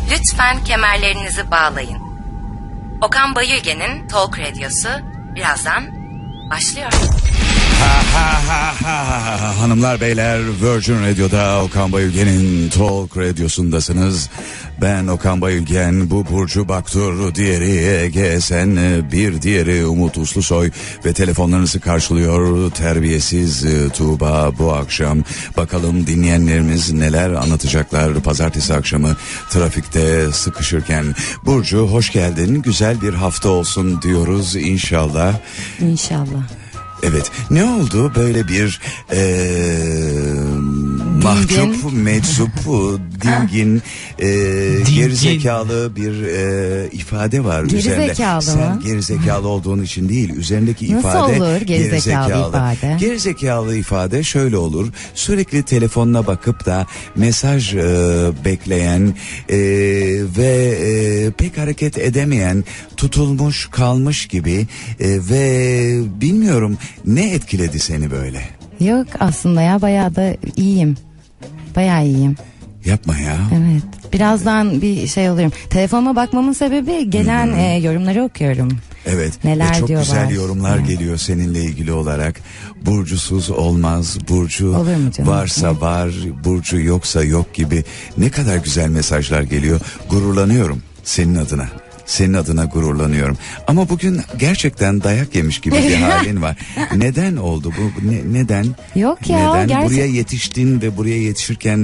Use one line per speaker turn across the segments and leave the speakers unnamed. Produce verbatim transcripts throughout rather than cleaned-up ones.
Lütfen kemerlerinizi bağlayın. Okan Bayülgen'in Talk Radyosu birazdan başlıyor.
Ha ha ha ha. Hanımlar beyler, Virgin Radio'da Okan Bayülgen'in Talk Radyosu'ndasınız. Ben Okan Bayülgen, bu Burcu Baktur, diğeri Ege Esen, bir diğeri Umut Uslusoy ve telefonlarınızı karşılıyor terbiyesiz Tuğba bu akşam. Bakalım dinleyenlerimiz neler anlatacaklar pazartesi akşamı trafikte sıkışırken. Burcu hoş geldin, güzel bir hafta olsun diyoruz inşallah.
İnşallah.
Evet, ne oldu böyle bir ee, mahcup, meczup, dingin, e, gerizekalı bir e, ifade var üzerinde.
Gerizekalı
Sen
mı?
gerizekalı olduğun için değil, üzerindeki
Nasıl
ifade
olur gerizekalı, gerizekalı ifade?
Gerizekalı ifade şöyle olur: sürekli telefonuna bakıp da mesaj e, bekleyen e, ve e, pek hareket edemeyen, tutulmuş kalmış gibi e, ve bilmiyorum. Ne etkiledi seni böyle?
Yok aslında ya, bayağı da iyiyim. Bayağı iyiyim.
Yapma ya.
Evet. Birazdan bir şey oluyorum. Telefonuma bakmamın sebebi gelen e, yorumları okuyorum.
Evet.
Neler
e, çok
diyorlar.
güzel yorumlar
evet.
geliyor seninle ilgili olarak. Burcusuz olmaz. Burcu varsa evet. var, Burcu yoksa yok gibi. Ne kadar güzel mesajlar geliyor. Gururlanıyorum senin adına. Senin adına gururlanıyorum. Ama bugün gerçekten dayak yemiş gibi bir halin var. Neden oldu bu? Ne, neden?
Yok ya.
Neden?
Gerçek...
Buraya yetiştin ve buraya yetişirken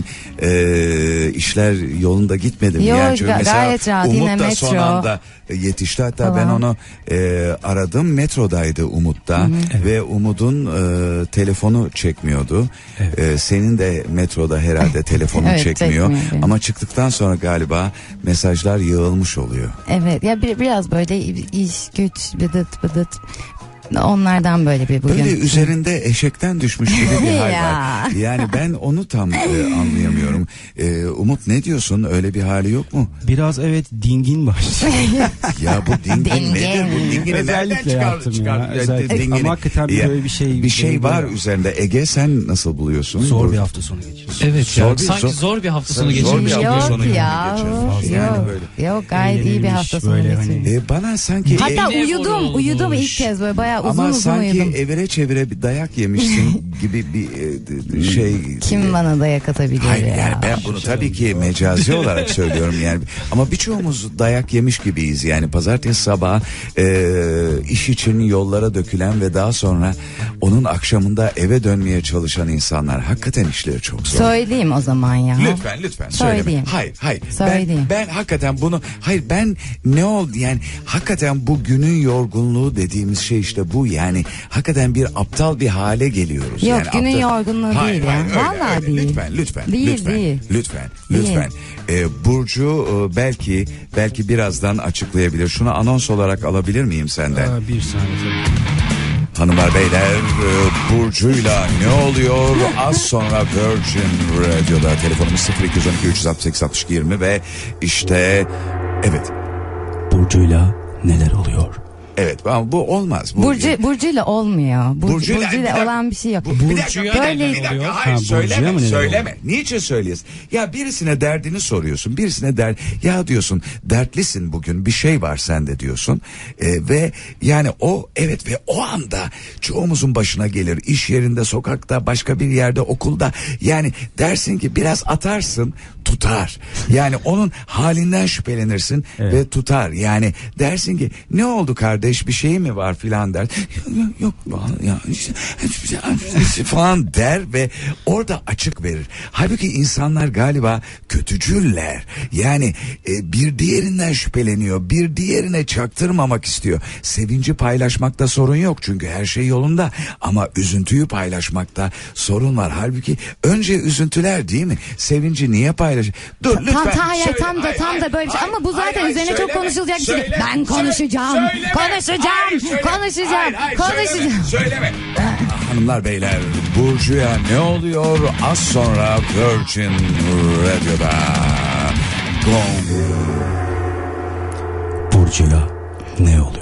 e, işler yolunda gitmedi mi?
Yok
Yani
ga- gayet rahat.
Umut
Yine
da
metro.
son anda yetişti. Hatta tamam. ben onu e, aradım. Metrodaydı Umut'ta. Hı-hı. Evet. Ve Umut'un e, telefonu çekmiyordu. Evet. E, senin de metroda herhalde telefonun evet, çekmiyor. Ama çıktıktan sonra galiba mesajlar yığılmış oluyor.
Evet. Ya bir, biraz böyle iş güç bıdıt bıdıt onlardan böyle bir bugün.
Böyle üzerinde eşekten düşmüş gibi bir hal var. Yani ben onu tam e, anlayamıyorum. E, Umut ne diyorsun? Öyle bir hali yok mu?
Biraz evet dingin var.
Ya bu dingin, dingin nedir? Bu dingini nereden çıkar? çıkar?
Dingin. Ama hakikaten
ya,
böyle bir şey.
Bir şey var ya. Üzerinde. Ege sen nasıl buluyorsun?
Zor bir hafta sonu geçiyorsun.
Evet
zor
ya,
bir,
sanki
zor,
zor bir hafta sonu
geçirmiş.
geçirmiş.
Yok ya.
Yok,
yani böyle. Yok gayet iyi bir hafta sonu geçirmiş.
Hani. E, bana sanki...
Hatta e, uyudum. Uyudum ilk kez böyle bayağı uzun
ama
uzun
sanki
uyudum.
evire çevire bir dayak yemişsin gibi bir e, şey.
Kim bana dayak atabilir
Hayır,
ya?
yani ben bunu tabii ki mecazi olarak söylüyorum yani. Ama birçoğumuz dayak yemiş gibiyiz yani. Pazartesi sabah e, iş için yollara dökülen ve daha sonra onun akşamında eve dönmeye çalışan insanlar, hakikaten işleri çok zor.
Söyleyeyim o zaman ya.
Lütfen lütfen söyleme.
Söyleyeyim.
Hayır hayır.
Söyleyeyim.
Ben, ben hakikaten bunu hayır ben ne oldu yani hakikaten bu günün yorgunluğu dediğimiz şey işte bu yani. Hakikaten bir aptal bir hale geliyoruz.
Yok
yani
günün
aptal...
yorgunluğu
hayır,
değil
hayır,
ya.
Öyle,
Vallahi
öyle.
değil.
Lütfen lütfen.
Değil
lütfen,
değil.
Lütfen lütfen. Ee, Burcu e, belki belki birazdan açıklayabilir. Şunu anons olarak alabilir miyim senden?
Aa, bir saniye tabii.
Hanımlar beyler, Burcu'yla ne oluyor? Az sonra Virgin Radio'da telefonumuz sıfır iki on iki üç altı sekiz altmış iki yirmi ve işte evet.
Burcu'yla neler oluyor?
Evet ama bu olmaz. Bu,
Burcu Burcu'yla olmuyor. Burcu,
Burcu'yla,
Burcu'yla
dakika,
olan bir şey yok.
Bu, bir dakika, bir dakika,
böyle
bir dakika. Hayır
ha,
söyleme söyleme.
Oluyor?
Niçin söylüyorsun? Ya birisine derdini soruyorsun. Birisine der ya diyorsun dertlisin bugün bir şey var sende diyorsun. Ee, ve yani o evet ve o anda çoğumuzun başına gelir. İş yerinde, sokakta, başka bir yerde, okulda. Yani dersin ki biraz atarsın tutar. Yani onun halinden şüphelenirsin evet. ve tutar. Yani dersin ki ne oldu kardeş bir şey mi var filan der. Yok yok ya işte, falan der ve orada açık verir. Halbuki insanlar galiba kötücüller. Yani e, bir diğerinden şüpheleniyor. Bir diğerine çaktırmamak istiyor. Sevinci paylaşmakta sorun yok çünkü her şey yolunda. Ama üzüntüyü paylaşmakta sorun var. Halbuki önce üzüntüler değil mi? Sevinci niye paylaş? Dur lütfen.
Tam, tam, söyle, tam da tam da böyle bir şey. Ama bu zaten hayır, üzerine söyleme, çok konuşulacak bir şey. Ben konuşacağım. Söyleme, konuşacağım. Hayır, söyleme, konuşacağım. Hayır, hayır, konuşacağım.
Söyleme. söyleme. Hanımlar beyler, Burcu'ya ne oluyor? Az sonra Virgin Radio'da. Gong.
Burcu'ya ne oluyor?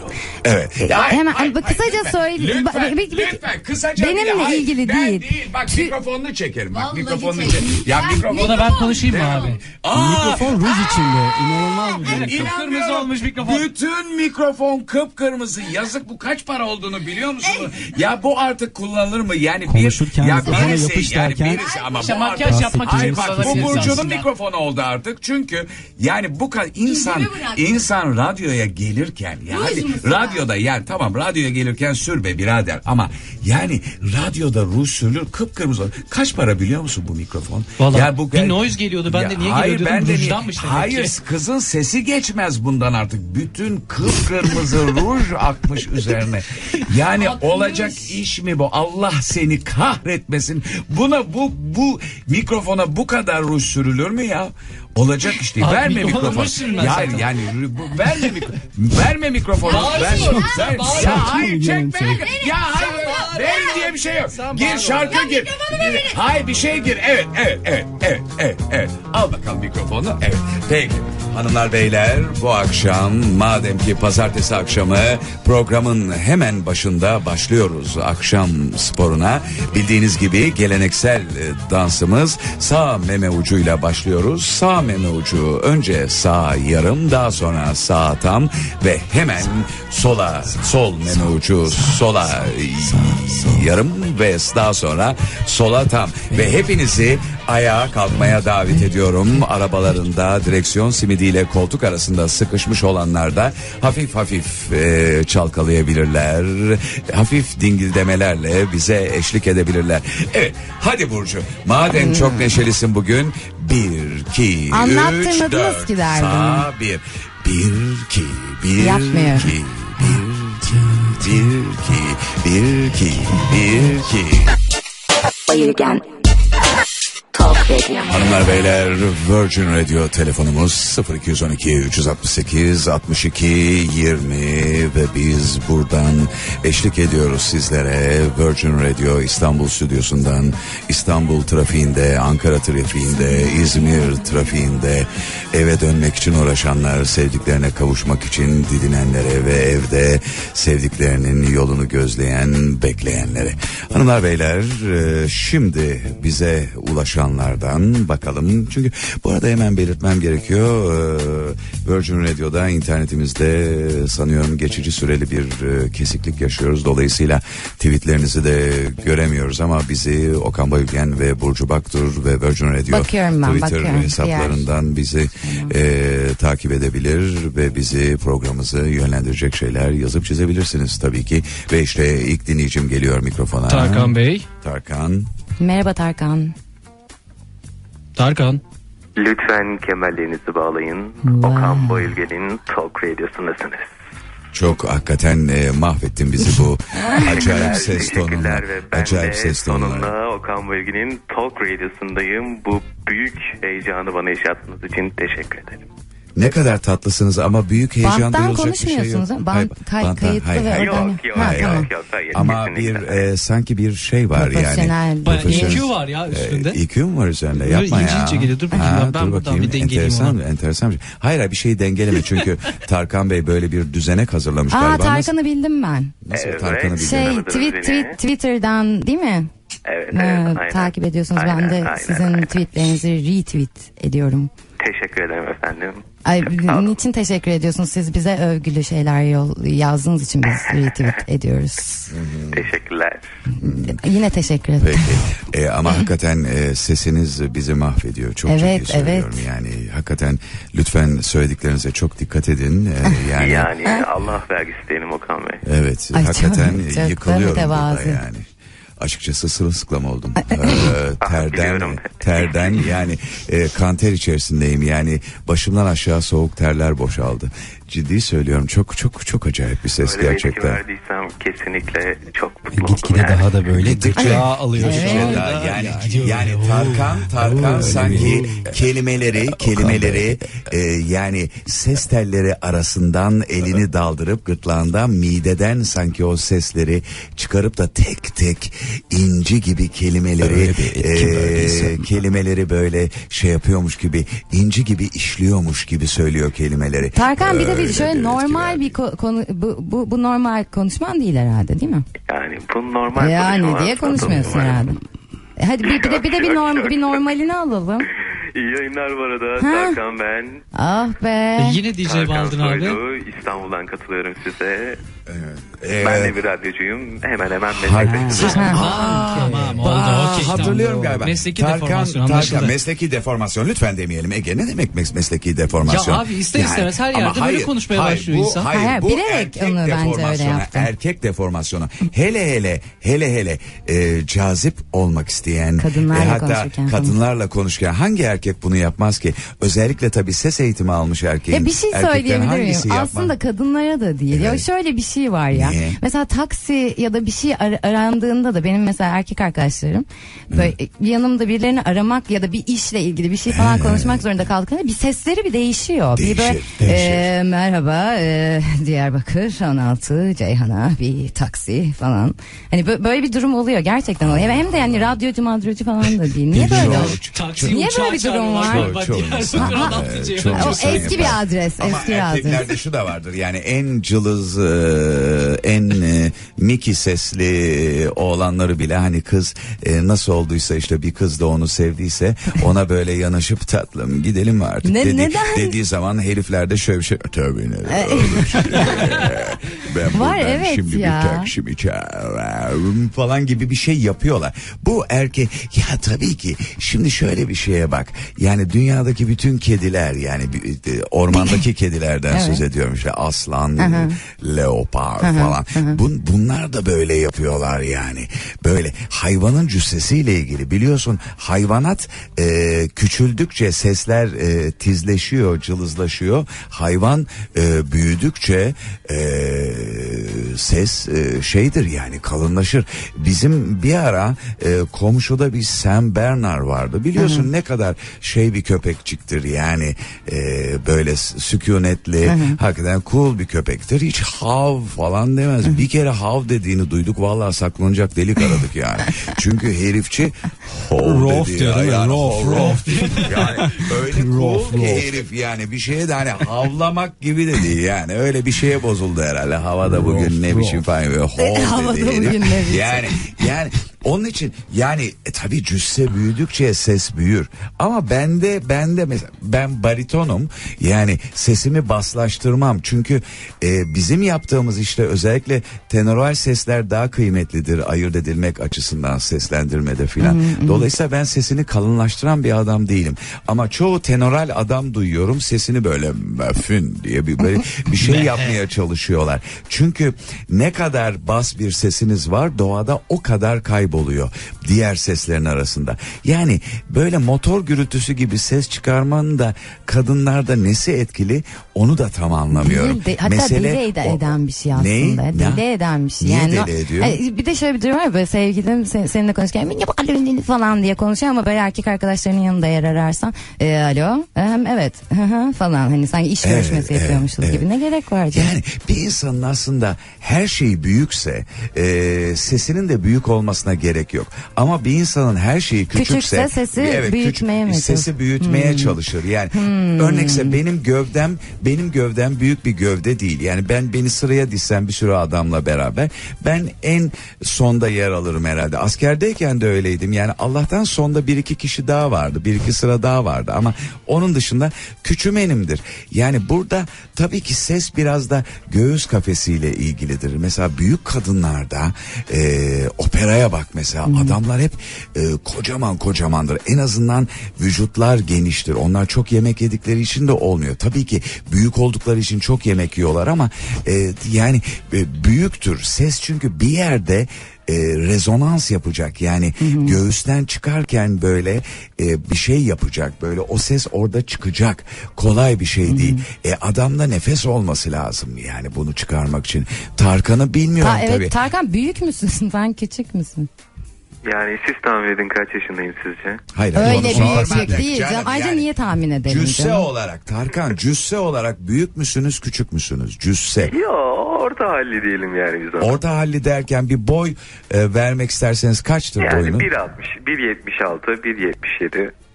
Evet.
Ya, hemen hayır, kısaca hayır, söyle.
Lütfen,
bir, bir,
lütfen kısaca.
benimle
hayır,
ilgili
ben
değil.
değil. Bak
Tü-
mikrofonunu çekerim. Bak
Vallahi
mikrofonunu
çekerim.
çekerim. Ya
Ben-
mikrofon.
Buna ben konuşayım mı abi?
Aa,
Mikrofon ruj içinde. İnanılmaz bir şey.
İnanmıyorum.
olmuş mikrofon.
Bütün mikrofon kıpkırmızı. Yazık, bu kaç para olduğunu biliyor musunuz? Ya bu artık kullanılır mı? Yani
Konuşurken
bir ya
mikrofona
birisi,
yapış
yani
derken-
birisi ama
İşte
bu
makyaj
artık-
yapmak
Hayır
için
bak, bu
kullanabiliriz
Burcu'nun
aslında.
mikrofonu oldu artık. Çünkü yani bu kadar insan insan radyoya gelirken ya hadi radyoda yani tamam radyoya gelirken sür be birader ama yani radyoda ruj sürülür kıpkırmızı. Kaç para biliyor musun bu mikrofon?
Vallahi
Ya bu
bir noise geliyordu. Ben de niye geliyor diyordum,
ben de niye-
rujdanmış demek
Hayır
ki.
kızın sesi geçmez bundan artık. Bütün kıpkırmızı ruj akmış üzerine. Yani olacak iş mi bu? Allah seni kahretmesin. Buna bu bu mikrofona bu kadar ruj sürülür mü ya? Olacak iş değil.
Abi,
Verme
mikrofona
mikrofonu.
ruj sürülmez
Ya
zaten.
yani bu, verme mikro, verme mikrofonu. Ver, ver. Ya hayır çekme. Ya hayır. Verin diye bir şey yok. Gir şarkı gir. Hayır bir şey gir. Evet evet evet evet evet evet. Al bakalım mikrofonu. Evet. Peki. Hanımlar beyler bu akşam madem ki pazartesi akşamı programın hemen başında başlıyoruz akşam sporuna. Bildiğiniz gibi geleneksel e, dansımız sağ meme ucuyla başlıyoruz. Sağ meme ucu önce sağ yarım daha sonra sağ tam ve hemen sola sol meme ucu sola yarım ve daha sonra sola tam ve hepinizi ayağa kalkmaya davet ediyorum. Arabalarında direksiyon simidiyle koltuk arasında sıkışmış olanlar da hafif hafif e, çalkalayabilirler. Hafif dingildemelerle bize eşlik edebilirler. Evet hadi Burcu madem çok neşelisin bugün bir iki üç
Anlattırmadınız
dört
ki derdim.
sağ bir bir iki bir
Yapmıyor.
iki bir iki bir iki bir iki bir iki.
Bayırgen Talk Radio.
Hanımlar beyler Virgin Radio telefonumuz sıfır iki on iki üç altı sekiz altmış iki yirmi ve biz buradan eşlik ediyoruz sizlere Virgin Radio İstanbul stüdyosundan İstanbul trafiğinde, Ankara trafiğinde, İzmir trafiğinde eve dönmek için uğraşanlar, sevdiklerine kavuşmak için didinenlere ve evde sevdiklerinin yolunu gözleyen, bekleyenlere. Hanımlar beyler e, şimdi bize ulaşanlardan bakalım. Çünkü bu arada hemen belirtmem gerekiyor. Ee, Virgin Radio'da internetimizde sanıyorum geçici süreli bir e, kesiklik yaşıyoruz. Dolayısıyla tweetlerinizi de göremiyoruz ama bizi Okan Bayülgen ve Burcu Baktur ve Virgin Radio
Bakıyorum ben,
Twitter
bakıyorum.
hesaplarından bizi e, takip edebilir ve bizi programımızı yönlendirecek şeyler yazıp çizebilirsiniz tabii ki. Ve işte ilk dinleyicim geliyor mikrofona.
Tarkan Bey.
Tarkan.
Merhaba Tarkan.
Tarkan.
Lütfen kemerlerinizi bağlayın.
Wow.
Okan Bayülgen'in Talk Radyosu'ndasınız.
Çok hakikaten e, mahvettin bizi bu acayip ses tonunla.
Teşekkürler ve ben
Acayip
de
ses tonunla.
sonunda Okan Bayülgen'in Talk Radyosu'ndayım. Bu büyük heyecanı bana yaşattığınız için teşekkür ederim.
Ne kadar tatlısınız ama büyük heyecan
Banttan
duyulacak bir şey yok.
konuşmuyorsunuz ha? Bant-
Hayır,
kay-
banttan-
kayıtlı
hayır,
ve
hayır.
oradan-
Yok yok
Ha,
yok
tamam.
yok. Hayır,
Ama bir
kesinlikle.
e, sanki bir şey var yani.
Profesyonel.
Profesyonel.
E Q var ya üstünde.
E, E Q mu var üzerinde?
Böyle
Yapma ya.
ilginç geliyor. Dur bakayım, ben
dur
buradan
bakayım.
bir dengeleyeyim
enteresan,
onu.
enteresan bir şey. Hayır hayır bir şey dengeleme çünkü Tarkan Bey böyle bir düzenek hazırlamış
Aa
galiba.
Tarkan'ı bildim ben.
Nasıl,
Evet.
Tarkan'ı bildim.
Şey
Tanıdınız
tweet,
beni.
tweet, Twitter'dan değil mi?
Evet
Ee,
evet. Aynen.
takip ediyorsunuz.
Aynen,
ben de
aynen,
sizin
aynen.
tweetlerinizi retweet ediyorum.
Teşekkür ederim efendim.
Ay,
Sağ olun.
niçin teşekkür ediyorsunuz? Siz bize övgülü şeyler yol, yazdığınız için biz retweet ediyoruz.
Teşekkürler.
Yine teşekkür ederim.
Peki. E, ama hakikaten e, sesiniz bizi mahvediyor. Çok
Evet,
ciddi söylüyorum
evet.
yani. Hakikaten lütfen söylediklerinize çok dikkat edin. E, yani,
Yani Allah vergisi diyelim Okan Bey.
evet
Ay,
hakikaten
çok- çok
yıkılıyorum burada
mütevazı.
yani. Açıkçası sırılsıklam oldum. Ee,
Ah,
terden,
biliyorum.
terden yani e, kanter içerisindeyim yani başımdan aşağı soğuk terler boşaldı. Ciddi söylüyorum çok çok çok acayip bir ses
Öyle bir etki
gerçekten.
verdiysem kesinlikle çok mutlu oldum.
Gitgide
yani.
daha da böyle
Gittikçe-
yağ alıyor.
Evet.
Gittikçe daha yani yani Tarkan Tarkan sanki kelimeleri kelimeleri e, yani ses telleri arasından elini daldırıp gırtlağından mideden sanki o sesleri çıkarıp da tek tek inci gibi kelimeleri
Öyle bir etki
e,
verdiyse.
kelimeleri böyle şey yapıyormuş gibi inci gibi işliyormuş gibi söylüyor kelimeleri.
Tarkan bir de bir
öyle
şöyle
bir
normal
etki
bir ko- konu bu, bu bu normal konuşman değil herhalde, değil mi?
Yani bu normal
Yani
konuşmalar
diye
zaten
konuşmuyorsun
normal.
herhalde. E hadi bir, bir de bir de bir norm bir normalini alalım.
İyi yayınlar bu arada.
Ha.
Tarkan ben.
Ah be.
E, yine D J
Tarkan
Baldın abi.
Soylu. İstanbul'dan katılıyorum size.
Ee,
Ben de bir radyocuyum. Hemen hemen
Hayır.
meslektaşım.
Aa, tamam oldu
Aa,
okey.
hatırlıyorum
tamam.
galiba.
Mesleki
Tarkan,
deformasyon
Tarkan,
anlaşıldı.
mesleki deformasyon lütfen demeyelim Ege. Ne demek mes- mesleki deformasyon?
Ya abi ister istemez her yerde
ama
böyle konuşmaya başlıyor
bu,
insan.
Hayır,
Hayır,
bu
bilerek
erkek
onu bence öyle
deformasyonu,
yaptı.
erkek deformasyonu. Hele hele hele hele e, cazip olmak isteyen
Kadınlarla
e, hatta
konuşurken
kadınlarla konuşurken hangi erkek bunu yapmaz ki? Özellikle tabii ses eğitimi almış erkeğin.
Ya bir şey
erkeklerin
söyleyebilir miyim?
hangisi yapmaz?
Aslında kadınlara da değil. Ya
Evet.
şöyle bir şey var ya.
Niye?
Mesela taksi ya da bir şey ar- arandığında da benim mesela erkek arkadaşlarım böyle yanımda birilerini aramak ya da bir işle ilgili bir şey falan konuşmak zorunda kaldıklarında bir sesleri bir değişiyor.
Değişir,
bir böyle
değişir.
e, merhaba e, Diyarbakır on altı Ceyhan'a bir taksi falan. Hani bö- böyle bir durum oluyor gerçekten oluyor. Hem de yani radyocu madrocu falan da değil. Niye böyle?
Çok-
Taksi,
Niye
uçağı
böyle bir durum var?
çağırıyorlar
Çok-
galiba.
çok
Diğer
insan-
adam
Evet,
diyeceğim.
çok
O
insan
eski bir
yapar.
adres,
Ama
eski bir adres.
erkeklerde şu da vardır yani en cılız e, en e, Miki sesli oğlanları bile hani kız e, nasıl olduysa işte bir kız da onu sevdiyse ona böyle yanaşıp tatlım gidelim mi artık
Ne-
dedi,
neden?
dediği zaman heriflerde şöyle bir şey tövbe ne ben
Var,
buradan
evet
şimdi
ya.
bir taksi çağırırım falan gibi bir şey yapıyorlar. Bu erkek ya tabii ki şimdi şöyle bir şeye bak yani dünyadaki bütün kediler yani bir- e, ormandaki kedilerden
Evet.
söz ediyorum işte aslan,
Aha.
leopar
Aha,
falan.
aha.
Bun, bunlar da böyle yapıyorlar yani. Böyle hayvanın cüssesiyle ilgili biliyorsun hayvanat e, küçüldükçe sesler e, tizleşiyor, cılızlaşıyor. Hayvan e, büyüdükçe e, ses e, şeydir yani kalınlaşır. Bizim bir ara e, komşuda bir Sam Bernard vardı. Biliyorsun ne kadar şey bir köpekçiktir yani e, böyle s- sükunetli hakikaten cool bir köpektir. Hiç hav falan demez. Bir kere hav dediğini duyduk vallahi saklanacak delik aradık yani. Çünkü herifçi hav
Rof
dedi
diyor
ya.
değil mi?
Yani,
Rof,
rof. Yani öyle cool
Rof,
ki
rof.
herif yani bir şeye de hani havlamak gibi de değil yani öyle bir şeye bozuldu herhalde. Havada bugün ne
rof.
biçim falan böyle hav
Havada
dedi
bugün
herif.
ne biçim.
Yani yani onun için yani e, tabii cüsse büyüdükçe ses büyür. Ama bende bende mesela ben baritonum yani sesimi baslaştırmam. Çünkü e, bizim yaptığımız işte özellikle tenoral sesler daha kıymetlidir ayırt edilmek açısından seslendirmede filan. Dolayısıyla ben sesini kalınlaştıran bir adam değilim. Ama çoğu tenoral adam duyuyorum sesini böyle möfün diye bir böyle bir şey yapmaya çalışıyorlar. Çünkü ne kadar bas bir sesiniz var doğada o kadar kayboluyor diğer seslerin arasında. Yani böyle motor gürültüsü gibi ses çıkarmanın da kadınlarda nesi etkili onu da tam anlamıyorum.
Değil, de, hatta
Mesele
deli ed-
o.
eden bir şey aslında.
Neyi?
Deli
Ne?
eden bir şey.
Niye
yani
deli
o-
ediyor?
Ay, bir de şöyle bir durum var böyle sevgilim sen, seninle konuşurken "Ya bakalım" falan diye konuşuyor ama böyle erkek arkadaşlarının yanında yer ararsan e, alo Ehem, evet hı hı falan hani sanki iş
Evet,
görüşmesi
evet,
yapıyormuşuz
evet.
gibi ne gerek var canım?
Yani bir insanın aslında her şeyi büyükse e, sesinin de büyük olmasına gerek yok. Ama bir insanın her şeyi küçükse,
Küçükse sesi büyütmeye mi
sesi
çalışır?
büyütmeye
Hmm.
çalışır. Yani örnekse benim gövdem benim gövdem büyük bir gövde değil. Yani ben beni sıraya dizsem bir sürü adamla beraber ben en sonda yer alırım herhalde. Askerdeyken de öyleydim. Yani Allah'tan sonda bir iki kişi daha vardı. Bir iki sıra daha vardı ama onun dışında küçümenimdir. Yani burada tabii ki ses biraz da göğüs kafesiyle ilgilidir. Mesela büyük kadınlarda e, operaya bak mesela adamlar hep e, kocaman kocamandır. En azından vücutlar geniştir. Onlar çok yemek yedikleri için de olmuyor. Tabii ki büyük oldukları için çok yemek yiyorlar ama e, yani e, büyüktür. Ses çünkü bir yerde e, rezonans yapacak yani göğüsten çıkarken böyle e, bir şey yapacak böyle o ses orada çıkacak kolay bir şey değil e, adamda nefes olması lazım yani bunu çıkarmak için. Tarkan'ı bilmiyorum
Ta, evet,
tabii.
Tarkan büyük müsün sen küçük müsün?
Yani siz tahmin edin kaç yaşındayım sizce?
Hayır,
Öyle
onu sormadık
büyük değil
canım,
canım. Ayrıca
yani
niye tahmin edelim
Cüsse
canım?
olarak Tarkan cüsse olarak büyük müsünüz küçük müsünüz cüsse?
Yo orta halli diyelim yani biz ona.
Orta halli derken bir boy e, vermek isterseniz kaçtır
Yani
boyunuz?
bir altmış, bir yetmiş altı, bir yetmiş yedi.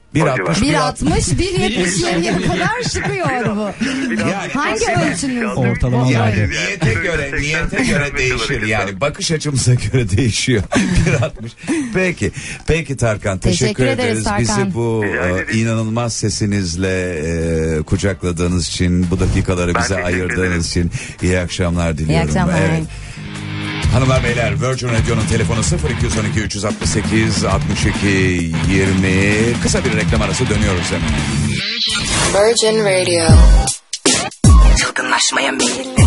bir
O
altmış,
civar.
bir altmış bir yetmiş yediye kadar çıkıyor bu.
Yani-
Hangi ölçünüz?
Ortalama
Yani
vardı.
niyete göre niyete göre değişir yani bakış açımıza göre değişiyor. bir altmış. Peki. Peki Tarkan teşekkür,
Teşekkür ederiz
ederiz.
Tarkan.
Bizi bu
Rica
e,
ederim.
inanılmaz sesinizle e, kucakladığınız için, bu dakikaları
Ben
bize
teşekkür
ayırdığınız
ederim.
için iyi akşamlar diliyorum.
İyi akşamlar.
Evet. Hanımlar beyler Virgin Radio'nun telefonu sıfır iki on iki üç altı sekiz altmış iki yirmi. Kısa bir reklam arası dönüyoruz hemen.
Virgin Radio. Çılgınlaşmaya meyilli.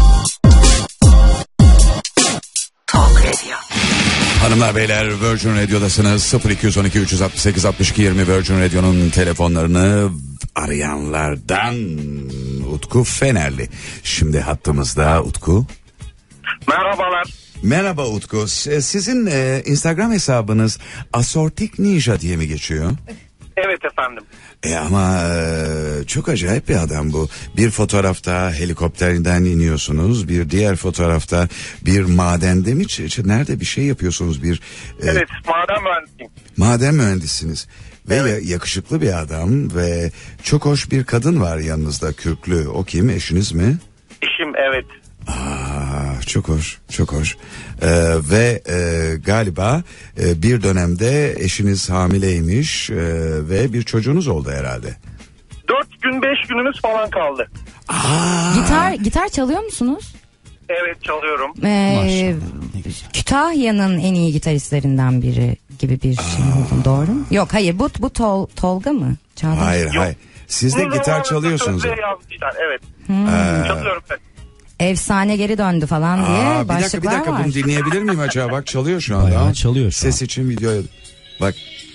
Talk Radio.
Hanımlar beyler Virgin Radio'dasınız. sıfır iki on iki üç altı sekiz altmış iki yirmi Virgin Radio'nun telefonlarını arayanlardan Utku Fenerli. Şimdi hattımızda Utku.
Merhabalar.
Merhaba Utku. S- Sizin e, Instagram hesabınız Asortik Ninja diye mi geçiyor?
Evet efendim.
E ama e, çok acayip bir adam bu. Bir fotoğrafta helikopterden iniyorsunuz. Bir diğer fotoğrafta bir madende mi? Ç- ç- nerede bir şey yapıyorsunuz? Bir e,
Evet, maden mühendisiyim.
maden mühendisiniz. Ve
Evet.
ya- yakışıklı bir adam ve çok hoş bir kadın var yanınızda kürklü. O kim? Eşiniz mi?
İşim evet.
Aa, çok hoş, çok hoş. Ee, ve e, galiba e, bir dönemde eşiniz hamileymiş e, ve bir çocuğunuz oldu herhalde.
Dört gün beş günümüz falan kaldı.
Gitar gitar çalıyor musunuz?
Evet çalıyorum.
Ee,
Maşallah, ne güzel.
Kütahya'nın en iyi gitaristlerinden biri gibi bir şey buldum, doğru mu? Yok hayır, bu bu Tol, Tolga mı? Çağdaş.
Hayır,
Yok.
hayır. Siz de
Uzun
gitar
zamandır
çalıyorsunuz.
sözleri yazmışlar, evet.
Hmm.
Çalıyorum ben.
Efsane geri döndü falan diye
Aa, bir dakika, bir
başlıklar
dakika
var.
bunu dinleyebilir miyim acaba? Bak çalıyor şu anda.
Bayağı çalıyor şu
Ses
an.
için videoya. Bak.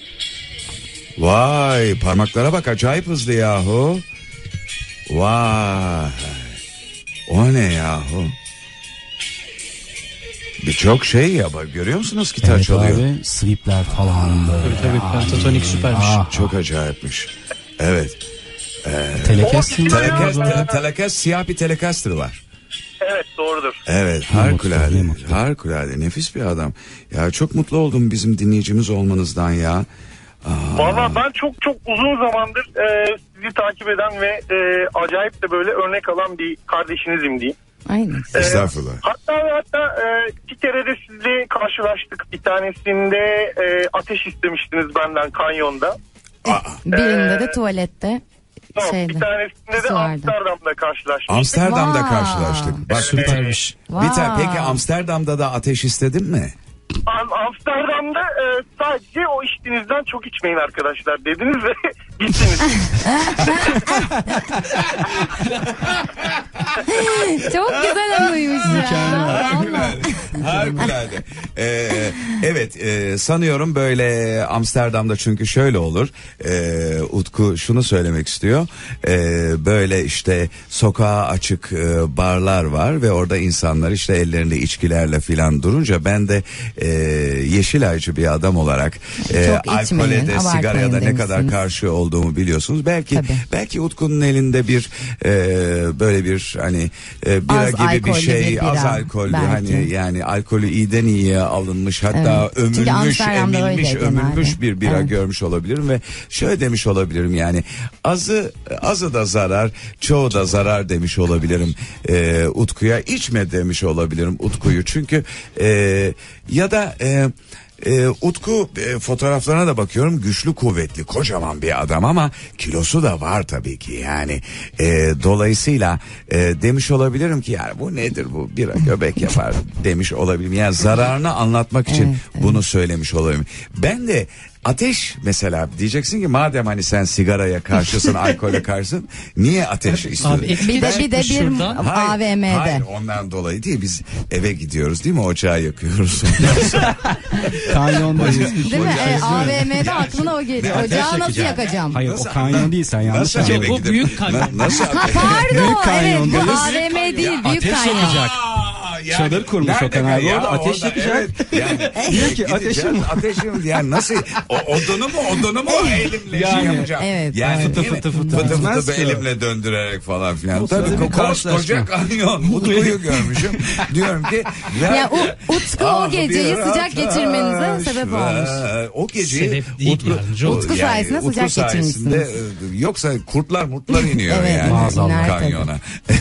Vay, parmaklara bak, acayip hızlı yahu. Vay. O ne yahu? Birçok şey ya, bak görüyor musunuz, gitar
Evet
çalıyor.
abi, sweepler falan böyle.
Tabii tabii, pentatonik süpermiş.
Ah,
Çok acayipmiş. Evet.
Telekestin.
Telekast, te- telekast, siyah bir telekaster var.
Evet doğrudur.
Evet,
Ne
harikulade.
mutlu, ne mutlu.
Harikulade, nefis bir adam. Ya çok mutlu oldum bizim dinleyicimiz olmanızdan ya.
Valla ben çok çok uzun zamandır e, sizi takip eden ve e, acayip de böyle örnek alan bir kardeşinizim diyeyim.
Aynen.
E,
Estağfurullah.
Hatta ve hatta e, bir kere de sizle karşılaştık. Bir tanesinde e, ateş istemiştiniz benden kanyonda.
Birinde
Ee,
de tuvalette
Yok,
şeyde.
bir tanesinde de
su vardı.
Amsterdam'da karşılaştık.
Amsterdam'da
Vay.
karşılaştık. Bak,
Süpermiş.
bir tane,
Vay.
peki Amsterdam'da da ateş istedin mi?
Am- Amsterdam'da e, sadece o içtiğinizden çok içmeyin arkadaşlar dediniz ve gittiniz.
Çok güzel anıymış ya.
Harikulade. Harikulade. Ee, evet, e, sanıyorum böyle Amsterdam'da, çünkü şöyle olur. E, Utku şunu söylemek istiyor. E, böyle işte sokağa açık e, barlar var ve orada insanlar işte ellerinde içkilerle filan durunca, ben de e, Yeşilaycı bir adam olarak e,
Çok içmeyin,
alkole de
abartmayın
sigaraya da ne
demişsiniz.
kadar karşı olduğumu biliyorsunuz. Belki
Tabii.
belki Utku'nun elinde bir e, böyle bir hani e, bira
Az
gibi bir
alkollü
şey,
bir bira,
az alkollü,
belki.
hani yani alkolü iyiden iyiye alınmış, hatta
Evet. Çünkü
ömülmüş,
Amsterdam'da
emilmiş,
öyle
ömülmüş
genelde.
bir bira
Evet.
görmüş olabilirim ve şöyle demiş olabilirim, yani azı azı da zarar, çoğu da zarar demiş olabilirim e, Utku'ya. İçme demiş olabilirim Utku'yu, çünkü e, ya da e, Ee, Utku e, fotoğraflarına da bakıyorum, güçlü kuvvetli kocaman bir adam ama kilosu da var tabii ki, yani e, dolayısıyla e, demiş olabilirim ki yani bu nedir, bu bira göbek yapar demiş olabilirim, yani zararını anlatmak için
Evet, evet.
bunu söylemiş olabilirim. Ben de ateş mesela, diyeceksin ki madem hani sen sigaraya karşısın, alkole karşısın, niye ateş istiyorsun?
Abi, ekmek
Bir de bir de bir
şuradan.
A V M'de.
Hayır, ondan dolayı değil, biz eve gidiyoruz değil mi, ocağı yakıyoruz.
Kanyondayız.
Değil mi? E, A V M'de aklına o geliyor.
Ne,
Ocağı
ateş
nasıl
yakacağım?
yakacağım?
Hayır,
Nasıl-
o kanyon değil, sen yanlış
Nasıl
anladın.
eve
o
gidip-
büyük kanyon.
Na- Nasıl
Ha
ateş?
pardon,
Büyük
evet bu
kanyondayız.
A V M değil, büyük
Ateş
kanyon.
yakacak.
Aa, yani,
çadır kurmuş
nerede
Okan abi
ya?
orada ateş
Orada,
yakacak.
evet, yani,
Diyor ki
gideceğiz,
ateşim var.
ateşim yani nasıl o, odunu mu odunu mu elimle
Yani,
şey yapacağım.
evet,
Yani
fıtı
değil mi?
fıtı fıtı
fıtı fıtı
bitmez
fıtı
ki o.
elimle döndürerek falan filan.
O
Tabii
sırada bir
koskoca
karşılaşma.
kanyon Utku'yu görmüşüm. Diyorum ki
Ya o, Utku
Aa,
o geceyi
bir
sıcak geçirmenize
ateş
sebep
var.
olmuş.
O geceyi
Sebep değil, yardımcı oldu.
Utku sayesinde
Utku
sıcak
sayesinde,
geçirmişsiniz.
e, Yoksa kurtlar murtlar iniyor
Evet,
yani
maazallah.
kanyona.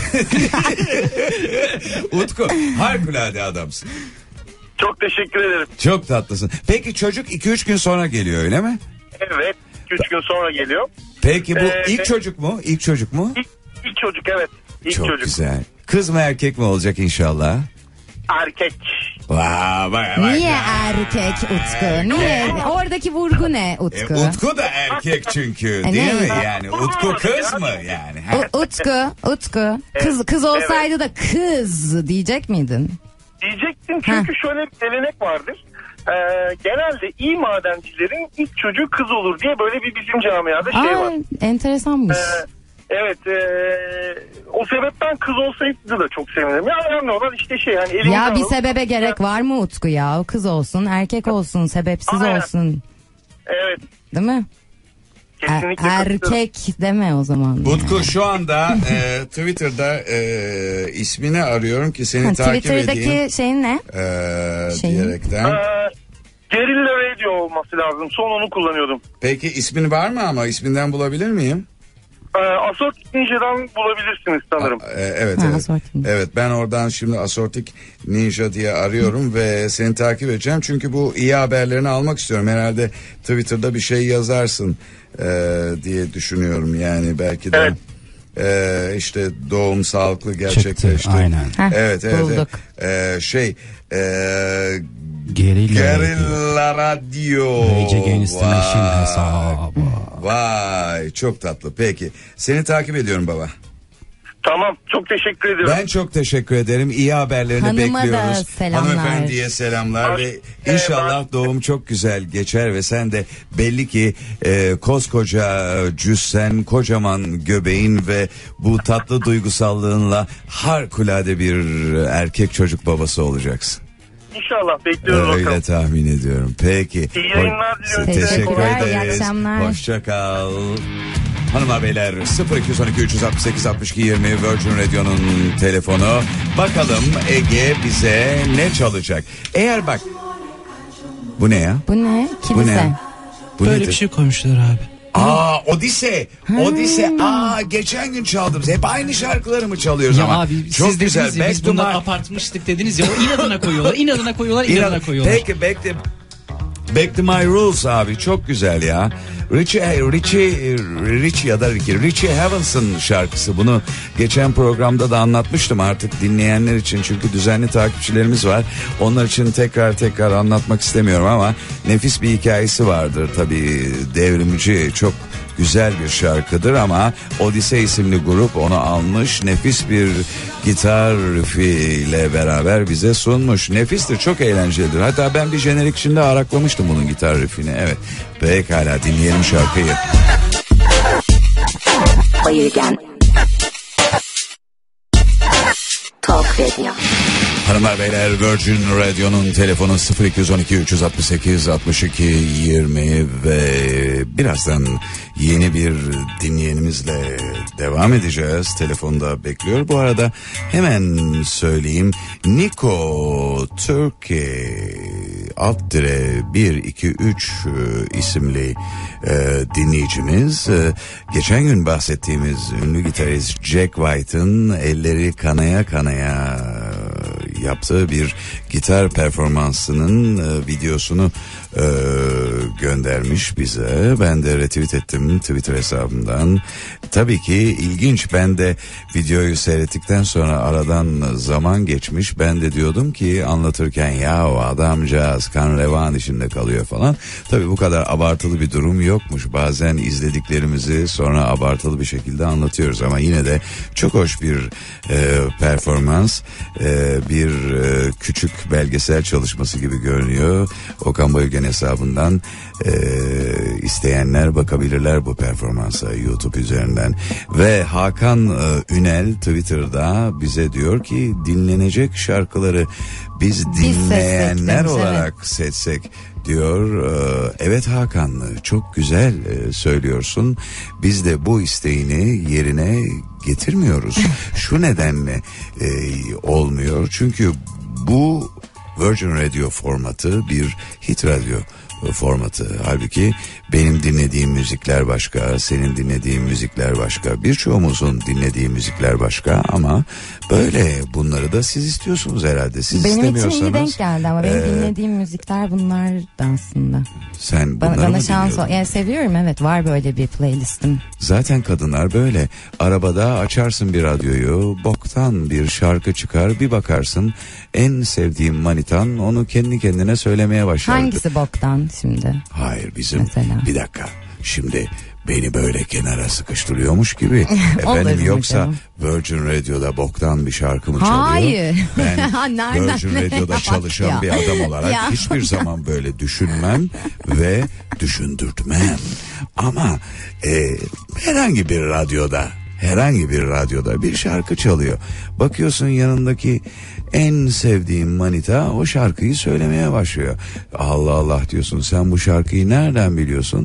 Utku harikulade adamsın.
Çok teşekkür ederim.
Çok tatlısın. Peki çocuk iki üç gün sonra geliyor öyle mi?
Evet. üç gün sonra geliyor.
Peki bu
Ee,
ilk çocuk mu? İlk çocuk mu?
İlk, ilk çocuk evet. İlk
Çok
çocuk.
güzel. Kız mı erkek mi olacak inşallah?
Erkek.
Vay, vay, vay.
Niye erkek Utku? Niye? Oradaki vurgu ne
E,
Utku?
Utku da erkek çünkü
E,
değil
ne?
mi? Yani Utku kız mı yani? Ha?
U- Utku, Utku. Kız kız olsaydı da kız diyecek miydin?
Diyecektim çünkü şöyle bir gelenek vardır. Ee, genelde iyi madencilerin ilk çocuğu kız olur diye böyle bir bizim camiada şey var.
Aa, enteresanmış.
Ee, evet e, o sebepten kız olsaydı da çok sevinirim. Ya önemli olan işte şey hani elimize
Ya bir
alıp-
sebebe gerek var mı Utku ya? O kız olsun, erkek olsun, sebepsiz
Aynen.
olsun.
Evet
Değil mi? Er-
kesinlikle katılıyorum.
erkek deme o zaman.
Utku şu anda e, Twitter'da e, ismini arıyorum ki seni
Ha,
takip
Twitter'daki
edeyim.
şeyin ne?
E,
Şeyin?
diyerekten.
Ee, Gerilla Radio olması lazım. Son onu kullanıyordum.
Peki ismin var mı ama isminden bulabilir miyim?
Ee, Asort Ninja'dan bulabilirsiniz sanırım.
E, evet
Ha,
evet.
Assortic Ninja.
Evet ben oradan şimdi Assortic Ninja diye arıyorum ve seni takip edeceğim. Çünkü bu iyi haberlerini almak istiyorum. Herhalde Twitter'da bir şey yazarsın e, diye düşünüyorum yani belki de.
Evet.
E, işte doğum sağlıklı gerçekleşti.
Çıktı, aynen.
Heh,
Evet evet.
bulduk.
evet. E, şey e,
Gerilla Radio.
Gerilla Radio.
Rage Against the Machine
Vay.
hesabı.
Vay çok tatlı. Peki seni takip ediyorum baba.
Tamam çok teşekkür ediyorum.
Ben çok teşekkür ederim. İyi haberlerini
Hanıma da
bekliyoruz.
selamlar.
Hanımefendiye selamlar ve
Ee,
inşallah doğum çok güzel geçer ve sen de belli ki e, koskoca cüssen, kocaman göbeğin ve bu tatlı duygusallığınla harikulade bir erkek çocuk babası olacaksın.
İnşallah bekliyoruz
Öyle
bakalım.
tahmin ediyorum. Peki.
İyi yayınlar diliyorum.
Teşekkür
Teşekkürler, iyi
ederiz.
akşamlar.
Hoşça kal. Hanımlar beyler sıfır iki on iki üç altı sekiz altmış iki yirmi Virgin Radio'nun telefonu. Bakalım Ege bize ne çalacak? Eğer bak. Bu ne ya?
Bu ne?
Bu
Kilise.
ne? Bu
Böyle
nedir?
bir şey koymuşlar abi.
Aa Odise. Odise. Aa geçen gün çaldığımız hep aynı şarkıları mı çalıyoruz
Ya
ama?
abi
Çok
siz
güzel.
dediniz ya
Back
biz
to
bundan
my-
apartmıştık dediniz ya o inadına koyuyorlar inadına koyuyorlar inadına
İnan-
koyuyorlar.
Peki back to, back to my rules abi çok güzel ya. Richie, Richie, Richie ya da Ricky, Richie Havens'ın şarkısı. Bunu geçen programda da anlatmıştım artık dinleyenler için çünkü düzenli takipçilerimiz var. Onlar için tekrar tekrar anlatmak istemiyorum ama nefis bir hikayesi vardır tabii devrimci çok güzel bir şarkıdır ama Odise isimli grup onu almış nefis bir gitar riffiyle beraber bize sunmuş. Nefistir çok eğlencelidir. Hatta ben bir jenerik içinde araklamıştım bunun gitar riffini. Evet pekala dinleyelim şarkıyı.
Bayırgen Talk Radio.
Hanımlar beyler Virgin Radio'nun telefonu sıfır iki on iki üç altı sekiz altmış iki yirmi ve birazdan yeni bir dinleyenimizle devam edeceğiz. Telefonda bekliyor. Bu arada hemen söyleyeyim. Nico Turkey alt dire bir iki üç isimli e, dinleyicimiz e, geçen gün bahsettiğimiz ünlü gitarist Jack White'ın elleri kanaya kanaya yaptığı bir gitar performansının e, videosunu e, göndermiş bize. Ben de retweet ettim Twitter hesabımdan. Tabii ki ilginç. Ben de videoyu seyrettikten sonra aradan zaman geçmiş. Ben de diyordum ki anlatırken ya o adamcağız kan revan içinde kalıyor falan. Tabii bu kadar abartılı bir durum yokmuş. Bazen izlediklerimizi sonra abartılı bir şekilde anlatıyoruz ama yine de çok hoş bir e, performans, e, bir bir e, küçük belgesel çalışması gibi görünüyor. Okan Bayülgen hesabından e, isteyenler bakabilirler bu performansa YouTube üzerinden. Ve Hakan e, Ünel Twitter'da bize diyor ki dinlenecek şarkıları biz dinleyenler
demiş,
olarak evet. seçsek diyor. Ee, evet Hakan, çok güzel e, söylüyorsun. Biz de bu isteğini yerine getirmiyoruz. Şu nedenle e, olmuyor. Çünkü bu Virgin Radio formatı bir hit radyo formatı. Halbuki benim dinlediğim müzikler başka, senin dinlediğin müzikler başka, birçoğumuzun dinlediği müzikler başka ama böyle bunları da siz istiyorsunuz herhalde. Siz
benim
istemiyorsanız.
Benim için iyi denk geldi ama benim
e,
dinlediğim müzikler bunlar da aslında.
Sen
bana,
bunları
bana
mı
şans
dinliyordun?
Yani seviyorum, evet, var böyle bir playlistim.
Zaten kadınlar böyle. Arabada açarsın bir radyoyu, boktan bir şarkı çıkar, bir bakarsın en sevdiğim manitan onu kendi kendine söylemeye başlar.
Hangisi boktan şimdi?
Hayır, bizim
Mesela.
Bir dakika şimdi beni böyle kenara sıkıştırıyormuş gibi. Efendim yoksa
canım.
Virgin Radio'da boktan bir şarkı mı çalıyor?
Hayır.
Ben
Nereden
Virgin
nereye
Radio'da
bak
çalışan
ya.
bir adam olarak
Ya.
hiçbir zaman böyle düşünmem ve düşündürtmem. Ama e, herhangi bir radyoda herhangi bir radyoda bir şarkı çalıyor. Bakıyorsun yanındaki en sevdiğim manita o şarkıyı söylemeye başlıyor. Allah Allah diyorsun, sen bu şarkıyı nereden biliyorsun?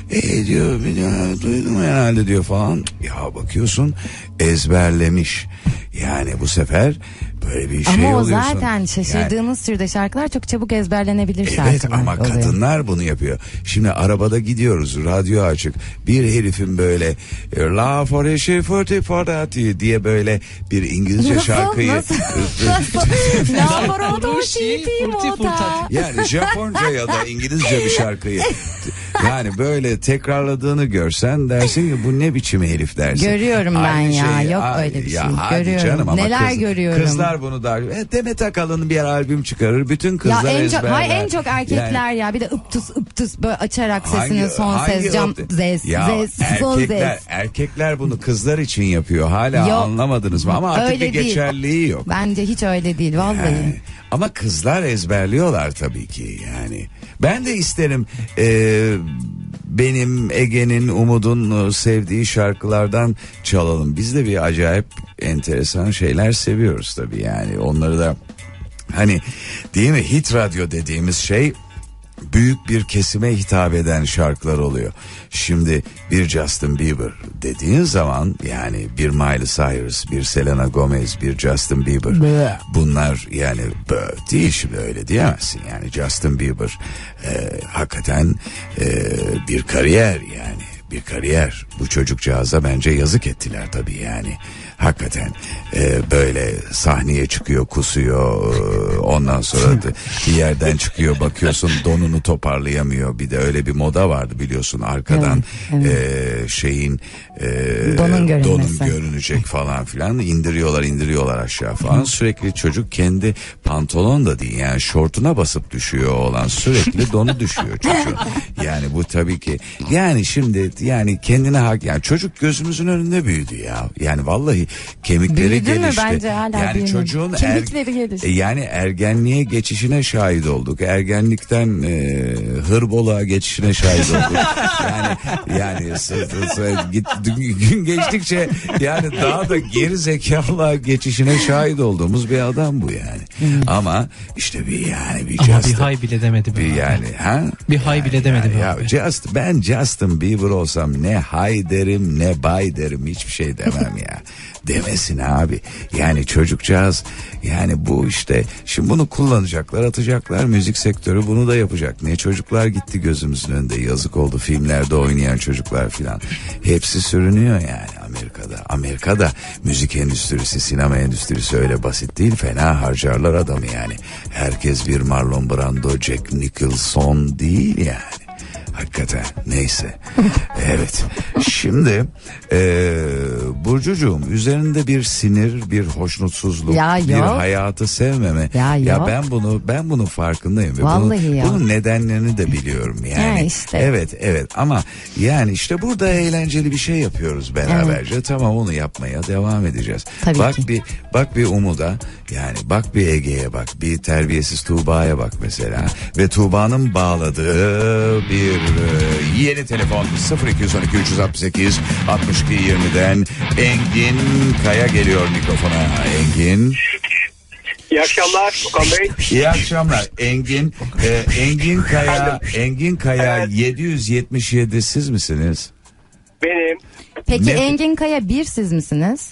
E diyor, biliyorum, duydum herhalde diyor falan. Ya bakıyorsun ezberlemiş. Yani bu sefer böyle bir şey
ama o
oluyorsun.
zaten şaşırdığınız yani, türde şarkılar çok çabuk ezberlenebilir
evet,
şarkılar.
Evet ama
oluyor.
kadınlar bunu yapıyor. Şimdi arabada gidiyoruz, radyo açık. Bir herifin böyle La for a she forty for that diye böyle bir İngilizce
nasıl,
şarkıyı.
Nasıl? Nasıl? La for a she forty.
Yani Japonca ya da İngilizce bir şarkıyı. Yani böyle tekrarladığını görsen dersin ki bu ne biçim herif dersin.
Görüyorum ben
Aynı
ya.
şey,
Yok
a-
öyle bir şey.
ya hadi
Görüyorum.
canım ama
Neler
kız-
görüyorum.
Kızlar bunu da e, Demet Akalın bir albüm çıkarır, bütün kızlar
ya en
ezberler.
çok, hayır, en çok erkekler
Yani,
ya bir de ıptıs ıptıs böyle açarak sesini
hangi-
son
hangi
ses cam
ıptı-
zes
ya
zes son
erkekler,
zes.
erkekler bunu kızlar için yapıyor. Hala
Yok,
anlamadınız mı? Ama artık
öyle
bir
değil.
geçerliği yok.
Bence hiç öyle değil vallahi.
Yani, ama kızlar ezberliyorlar tabii ki yani. Ben de isterim e, benim Ege'nin, Umut'un sevdiği şarkılardan çalalım. Biz de bir acayip enteresan şeyler seviyoruz tabii yani. Onları da hani değil mi, hit radyo dediğimiz şey büyük bir kesime hitap eden şarkılar oluyor. Şimdi bir Justin Bieber dediğin zaman yani bir Miley Cyrus, bir Selena Gomez, bir Justin Bieber.
Bleh.
Bunlar yani bö, değil, şimdi öyle diyemezsin. Yani Justin Bieber e, hakikaten e, bir kariyer yani. Bir kariyer. Bu çocukcağıza bence yazık ettiler tabii yani. Hakikaten e, böyle sahneye çıkıyor, kusuyor, e, ondan sonra da bir yerden çıkıyor, bakıyorsun donunu toparlayamıyor. Bir de öyle bir moda vardı biliyorsun, arkadan
evet, evet.
E, şeyin e,
Donun görünmesi.
donun görünecek falan filan, indiriyorlar indiriyorlar aşağı falan. Sürekli çocuk kendi pantolon da değil yani şortuna basıp düşüyor olan, sürekli donu düşüyor çocuğun. Yani bu tabii ki yani şimdi yani kendine hak, yani çocuk gözümüzün önünde büyüdü ya. Yani vallahi kemikleri
Büyüdü mü?
gelişti.
Bence hala
yani
büyümedi.
çocuğun
Kemikleri
er,
gelişti.
e, yani ergenliğe geçişine şahit olduk. Ergenlikten e, hırboluğa geçişine şahit olduk. yani yani s- s- git, gün geçtikçe yani daha da geri zekalığa geçişine şahit olduğumuz bir adam bu yani.
Hmm.
Ama işte bir yani bir
Ama
Justin,
bir hay bile demedi be
bir
abi.
yani ha
Bir hay
yani,
bile demedi
yani,
be
ya,
abi.
Just, ben Justin Bieber olsam ne hay derim ne bay derim, hiçbir şey demem ya. Demesin abi. Yani çocukcağız yani bu işte şimdi bunu kullanacaklar, atacaklar, müzik sektörü bunu da yapacak. Ne çocuklar gitti gözümüzün önünde, yazık oldu, filmlerde oynayan çocuklar filan. Hepsi sürünüyor yani Amerika'da. Amerika'da müzik endüstrisi, sinema endüstrisi öyle basit değil, fena harcarlar adamı yani. Herkes bir Marlon Brando, Jack Nicholson değil yani. Hakikaten neyse. Evet. Şimdi e, Burcucuğum üzerinde bir sinir, bir hoşnutsuzluk,
Ya
bir
yok.
hayatı sevmeme.
Ya yok.
ben bunu ben bunun farkındayım ve
Vallahi
bunun,
yok.
bunun nedenlerini de biliyorum yani.
Ha, işte.
Evet evet ama yani işte burada eğlenceli bir şey yapıyoruz beraberce. Tamam, onu yapmaya devam edeceğiz.
Tabii
bak
ki.
bir bak bir Umut'a, yani bak bir Ege'ye, bak bir terbiyesiz Tuğba'ya bak mesela ve Tuğba'nın bağladığı bir e, yeni telefon sıfır iki on iki üç altı sekiz altmış iki yirmiden Engin Kaya geliyor mikrofona. Engin.
İyi akşamlar Okan Bey.
İyi akşamlar Engin. e, Engin Kaya, Engin Kaya
Evet.
yedi yüz yetmiş yedi siz misiniz?
Benim.
Peki
Ne-
Engin Kaya bir siz misiniz?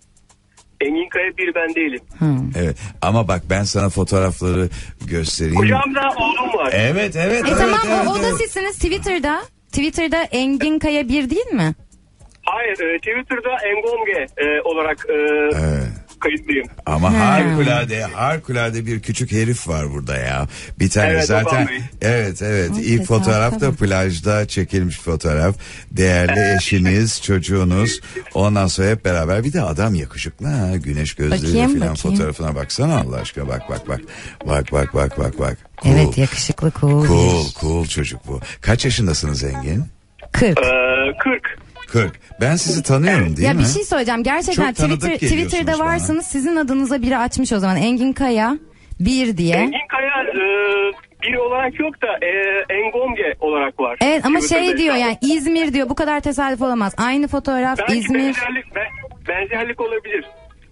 Engin Kaya bir, ben değilim.
Evet ama bak ben sana fotoğrafları göstereyim.
Kucağımda oğlum var.
Evet evet.
E
evet,
tamam
evet,
o, o da
evet.
sizsiniz Twitter'da. Twitter'da Engin Kaya bir değil mi?
Hayır, e, Twitter'da Engomge e, olarak e,
Evet.
kayıtlıyım.
Ama
Ha.
harikulade harikulade bir küçük herif var burada ya. Bir tane
Evet,
zaten
Okan Bey.
evet evet
Ay,
ilk fotoğraf da
tesadüf.
plajda çekilmiş fotoğraf. Değerli eşiniz, çocuğunuz. Ondan sonra hep beraber bir de adam yakışıklı ha. Güneş gözlüğüyle
Bakayım,
falan
bakayım.
fotoğrafına baksana Allah aşkına, bak bak bak. Bak bak bak bak bak. Cool.
Evet yakışıklı cool.
Cool cool çocuk bu. Kaç yaşındasınız Engin?
kırk.
E, kırk.
kırk. Ben sizi tanıyorum değil
Ya
mi?
bir şey söyleyeceğim. Gerçekten
Çok tanıdık
Twitter,
geliyorsunuz
Twitter'da
bana.
varsınız. Sizin adınıza biri açmış o zaman. Engin Kaya bir diye.
Engin Kaya e, bir olarak yok da e, Engomge olarak var.
Evet ama
Twitter'da
şey diyor
hesabı.
yani İzmir diyor. Bu kadar tesadüf olamaz. Aynı fotoğraf
Belki
İzmir.
benzerlik, be- benzerlik olabilir.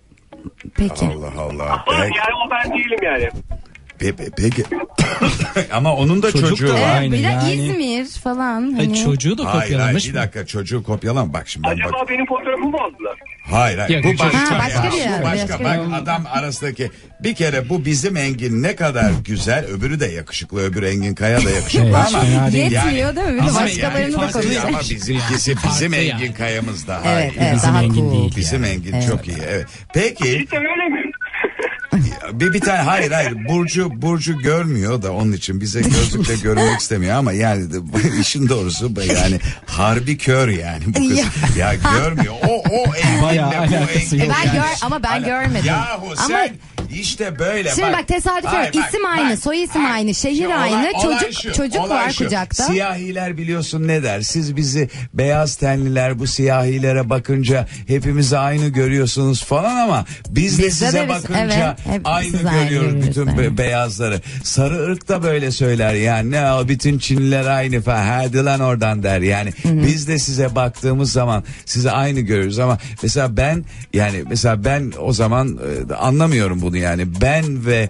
Peki.
Allah Allah.
Ama
Belki-
yani o ben değilim yani.
Pe- pe- Peki. Ama onun da
Çocuk
çocuğu
da
var.
var.
Evet,
Aynen
bir de
yani.
İzmir falan.
Ay,
Hani.
çocuğu da
Hayır hayır
kopyalamış
bir
mı?
dakika, çocuğu kopyalan bak şimdi ben
Acaba
bak.
benim fotoğrafımı mı aldılar?
Hayır hayır
Yok,
bu
yok,
başka,
Ha, başka
ya.
biri,
Bu başka.
başka
Bak
biri.
adam arasındaki bir kere bu bizim Engin ne kadar güzel, öbürü de yakışıklı, öbür Engin Kaya da yakışıklı
Evet,
ama
fena değil.
Yetmiyor değil mi? Bir de
ama
başkalarını da
farklı
konuşacak.
ama bizimkisi bizim
Farklı
Engin
yani.
Kaya'mız daha
Evet,
iyi.
evet
Bizim
daha
Engin
cool.
değil.
Bizim
Yani.
Engin
Evet.
çok iyi. Evet. Peki
Cidden öyle mi?
bir bir tane hayır hayır Burcu Burcu görmüyor da onun için bize gözlükle görünmek istemiyor ama yani de, işin doğrusu bu yani harbi kör yani bu kız. Ya görmüyor. O o
Bayağı
Engin'le bu
alakası
Engin.
yok.
Ben gör- ama ben
Hala-
görmedim.
Yahu
Ama-
sen işte böyle
Şimdi bak tesadüf
Hayır,
yok. İsim aynı, soy isim aynı, şehir aynı, çocuk- çocuk
olay
var
şu.
kucakta.
Siyahiler biliyorsun ne der? Siz bizi beyaz tenliler bu siyahilere bakınca hepimizi aynı görüyorsunuz falan ama biz de
Bizde
size
de biz-
bakınca
evet, hep
aynı
siz aynı
görüyoruz bütün
görüyoruz,
be-
aynen.
beyazları. Sarı ırk da böyle söyler yani ne o bütün Çinliler aynı falan, hadi lan oradan der yani. Biz de size baktığımız zaman sizi aynı görüyoruz ama mesela ben yani mesela ben o zaman e, anlamıyorum bunu yani ben ve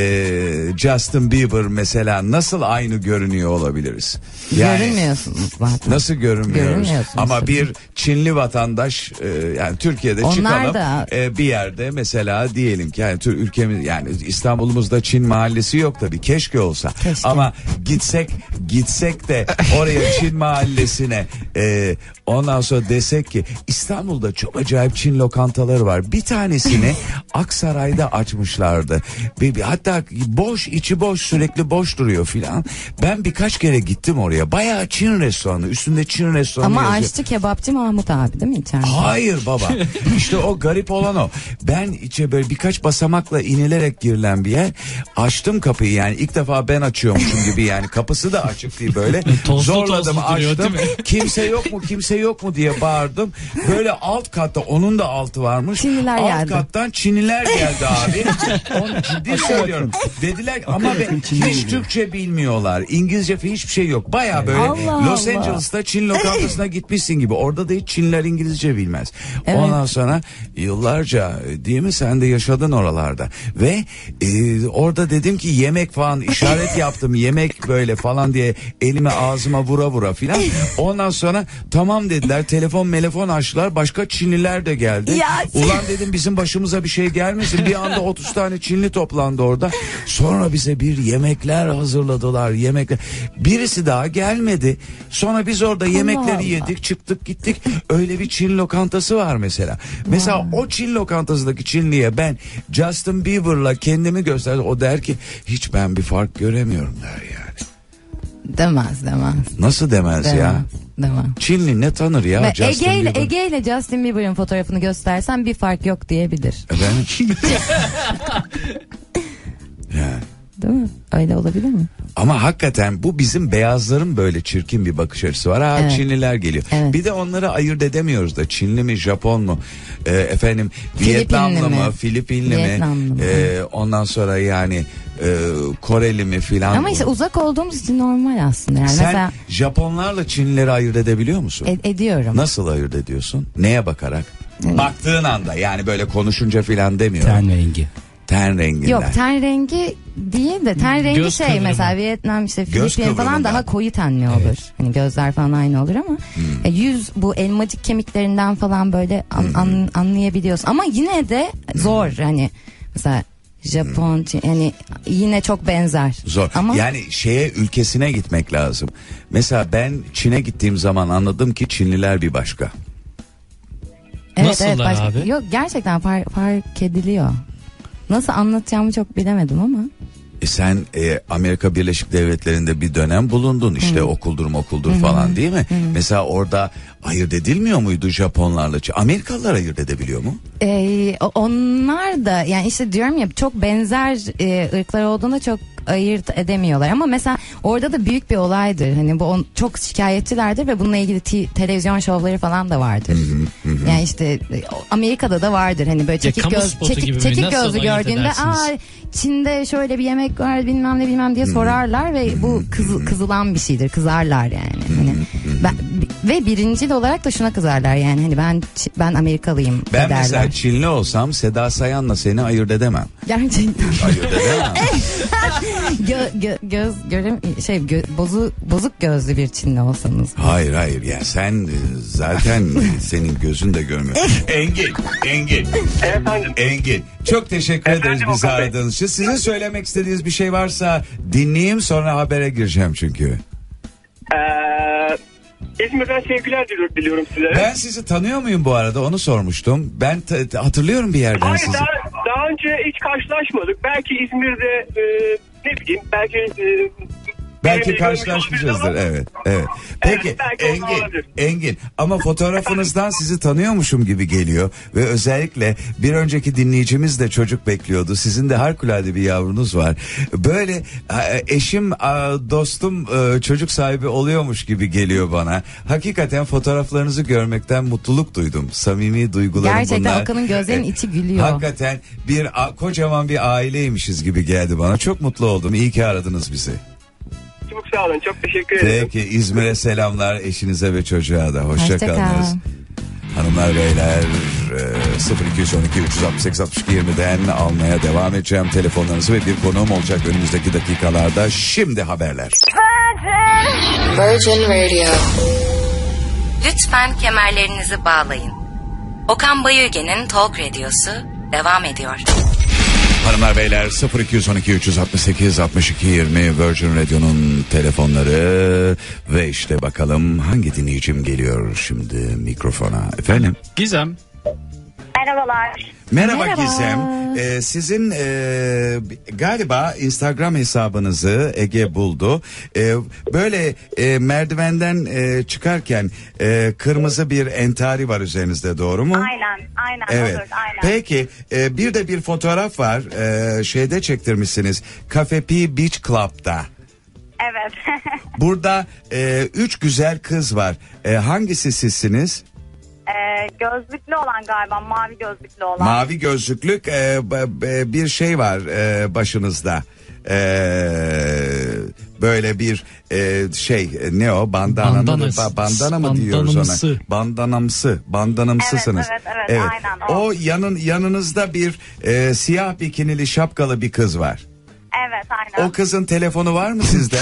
e, Justin Bieber mesela nasıl aynı görünüyor olabiliriz? Yani
Görünmüyorsunuz zaten.
nasıl görünmüyoruz?
Görünmüyorsunuz
Ama
tabii.
bir Çinli vatandaş e, yani Türkiye'de
Onlar
çıkalım
da-
e, bir yerde mesela diyelim ki yani Tür- ülkemiz yani İstanbul'umuzda Çin mahallesi yok tabii, keşke olsa.
Keşke.
Ama gitsek gitsek de oraya Çin mahallesine e, ondan sonra desek ki İstanbul'da çok acayip Çin lokantaları var. Bir tanesini Aksaray'da açmışlardı. Bir, bir, hatta boş, içi boş, sürekli boş duruyor filan. Ben birkaç kere gittim oraya. Bayağı Çin restoranı, üstünde Çin restoranı
Ama
yazıyor.
aşçı kebapçı Mahmut abi değil mi içeride?
Hayır baba. İşte o garip olan o. Ben içe böyle birkaç basamakla inilerek girilen bir yer. Açtım kapıyı yani ilk defa ben açıyormuşum gibi yani kapısı da açık değil böyle.
Tozlu
Zorladım
tozlu duruyor,
açtım.
değil mi?
Kimse yok mu kimse yok mu diye bağırdım. Böyle alt katta onun da altı varmış.
Çinliler
alt
geldi.
kattan Çinliler geldi abi. Onu ciddi söylüyorum. Dediler ama be, hiç Türkçe bilmiyorlar. İngilizce falan hiçbir şey yok. Baya böyle
Allah
Los
Allah.
Angeles'ta Çin lokantasına gitmişsin gibi. Orada da hiç Çinliler İngilizce bilmez.
Evet.
Ondan sonra yıllarca değil mi sen de yaşadın oralarda. Ve e, orada dedim ki yemek falan işaret yaptım. Yemek böyle falan diye elime ağzıma vura vura filan. Ondan sonra tamam dediler. Telefon melefon açtılar. Başka Çinliler de geldi.
Ya.
Ulan dedim bizim başımıza bir şey gelmesin. Bir anda otuz tane Çinli toplandı orada. Sonra bize bir yemekler hazırladılar. Yemekler. Birisi daha gelmedi. Sonra biz orada yemekleri
Allah.
yedik, çıktık gittik. Öyle bir Çin lokantası var mesela. Mesela o Çin lokantasındaki Çinliye ben Justin Bieber'la kendimi gösterdim. O der ki hiç ben bir fark göremiyorum der yani.
Demez demez.
Nasıl demez,
Demez.
ya?
Demez.
Çinli ne tanır ya
Ve
Justin
Ege ile,
Bieber?
Ege ile Justin Bieber'ın fotoğrafını göstersen bir fark yok diyebilir.
Efendim? Ya.
Değil mi? Öyle olabilir mi?
Ama hakikaten bu bizim beyazların böyle çirkin bir bakış açısı var. Ha,
Evet.
Çinliler geliyor.
Evet.
Bir de onları ayırt edemiyoruz da Çinli mi, Japon mu, e, efendim Vietnamlı
mi?
mı, Filipinli
Vietnamlı
mi,
mı?
E, ondan sonra yani e, Koreli mi filan.
Ama işte uzak olduğumuz için normal aslında. Yani
Sen
mesela
Japonlarla Çinlileri ayırt edebiliyor musun?
ed- ediyorum.
Nasıl ayırt ediyorsun? Neye bakarak? Baktığın anda, yani böyle konuşunca filan demiyorum.
Ten rengi.
Ten renginden.
Yok, ten rengi değil de ten rengi
Göz
şey
kıvrımı.
mesela Vietnam işte
Göz
Filipin falan
kıvrımından.
daha koyu tenli olur. Hani gözler falan aynı olur ama e, yüz bu elmacık kemiklerinden falan böyle an- an- anlayabiliyorsun. Ama yine de zor hani mesela Japon Çin- yani yine çok benzer.
Zor.
Ama
Yani şeye, ülkesine gitmek lazım. Mesela ben Çin'e gittiğim zaman anladım ki Çinliler bir başka.
evet,
Nasıllar
evet, başka-
abi?
Yok gerçekten far- fark ediliyor. Nasıl anlatacağımı çok bilemedim ama.
E sen e, Amerika Birleşik Devletleri'nde bir dönem bulundun, işte okuldur okuldur falan, değil mi? Mesela orada ayırt edilmiyor muydu Japonlarla? Amerikalılar ayırt edebiliyor mu?
Ee, o- onlar da yani işte diyorum ya çok benzer e, ırklar olduğunda çok ayırt edemiyorlar ama mesela orada da büyük bir olaydır hani bu on, çok şikayetçilerdir ve bununla ilgili ti- televizyon şovları falan da vardır. Yani işte e, Amerika'da da vardır hani böyle çekik
kamu
göz
spotu gibi
çekik,
mi?
çekik
Nasıl
gözlü
ayırt
gördüğünde
edersiniz?
aa Çin'de şöyle bir yemek var bilmem ne bilmem diye sorarlar ve bu kızı, kızılan bir şeydir, kızarlar yani. Hani ben, ve birincil olarak da şuna kızarlar yani hani ben ben Amerikalıyım
Ben
derler.
mesela Çinli olsam Seda Sayan'la seni ayırt edemem.
Gerçekten.
Ayırt edemem.
Gö, gö, göz görem şey gö, bozu bozuk gözlü bir Çinli olsanız.
Hayır hayır ya sen e, zaten senin gözün de görmüyor. Engin, Engin,
Efendim.
Engin. Çok teşekkür
Efendim,
ederiz bizi
Okan Bey.
aradığınız için. Sizin söylemek istediğiniz bir şey varsa dinleyeyim, sonra habere gireceğim çünkü.
Ee, İzmir'den sevgiler diliyorum, diliyorum sizlere.
Ben sizi tanıyor muyum bu arada, onu sormuştum. Ben t- t- hatırlıyorum bir yerden
Hayır,
sizi.
daha, daha önce hiç karşılaşmadık. Belki İzmir'de e, ne bileyim belki e,
Belki
birini görmüş
karşılaşmışızdır,
olabiliriz ama-
evet, evet. Peki
Evet, belki o
Engin,
olabilir.
Engin ama fotoğrafınızdan sizi tanıyormuşum gibi geliyor ve özellikle bir önceki dinleyicimiz de çocuk bekliyordu. Sizin de harikulade bir yavrunuz var. Böyle e, eşim, e, dostum, e, çocuk sahibi oluyormuş gibi geliyor bana. Hakikaten fotoğraflarınızı görmekten mutluluk duydum. Samimi duygularım
Gerçekten
bunlar.
Okan'ın gözlerinin
E,
içi gülüyor.
Hakikaten bir a, kocaman bir aileymişiz gibi geldi bana. Çok mutlu oldum. İyi ki aradınız bizi.
Çok sağ olun, çok teşekkür ederim.
Peki, İzmir'e selamlar eşinize ve çocuğa da. Hoşça
Hoşça kal.
kalınız. Hanımlar beyler, e, sıfır iki on iki üç altı sekiz altmış iki yirmiden almaya devam edeceğim telefonlarınızı ve bir konuğum olacak önümüzdeki dakikalarda. Şimdi haberler.
Virgin Radio.
Lütfen kemerlerinizi bağlayın. Okan Bayülgen'in Talk Radyosu devam ediyor.
Hanımlar beyler, sıfır iki on iki üç altı sekiz altmış iki yirmi Virgin Radio'nun telefonları ve işte bakalım hangi dinleyicim geliyor şimdi mikrofona. Efendim?
Gizem.
Merhabalar.
Merhaba,
Merhaba.
Gizem. Ee, sizin e, galiba Instagram hesabınızı Ege buldu. Ee, böyle e, merdivenden e, çıkarken e, kırmızı bir entari var üzerinizde, doğru mu?
Aynen, aynen
Evet.
olur, aynen.
Peki e, bir de bir fotoğraf var. E, şeyde çektirmişsiniz. Cafe P Beach Club'da.
Evet.
Burada e, üç güzel kız var. E, hangisi sizsiniz?
Ee, gözlüklü olan galiba, mavi gözlüklü olan.
Mavi gözlüklük e, b- b- bir şey var e, başınızda. E, böyle bir e, şey e, ne o, bandana mı,
Bandanası.
Ba- bandana mı diyoruz ona?
Bandanamsı.
Bandanamsı, bandanamsısınız.
Evet, evet, evet, aynen o.
O yanın yanınızda bir e, siyah bikinili şapkalı bir kız var.
Evet, aynen.
O kızın telefonu var mı sizde?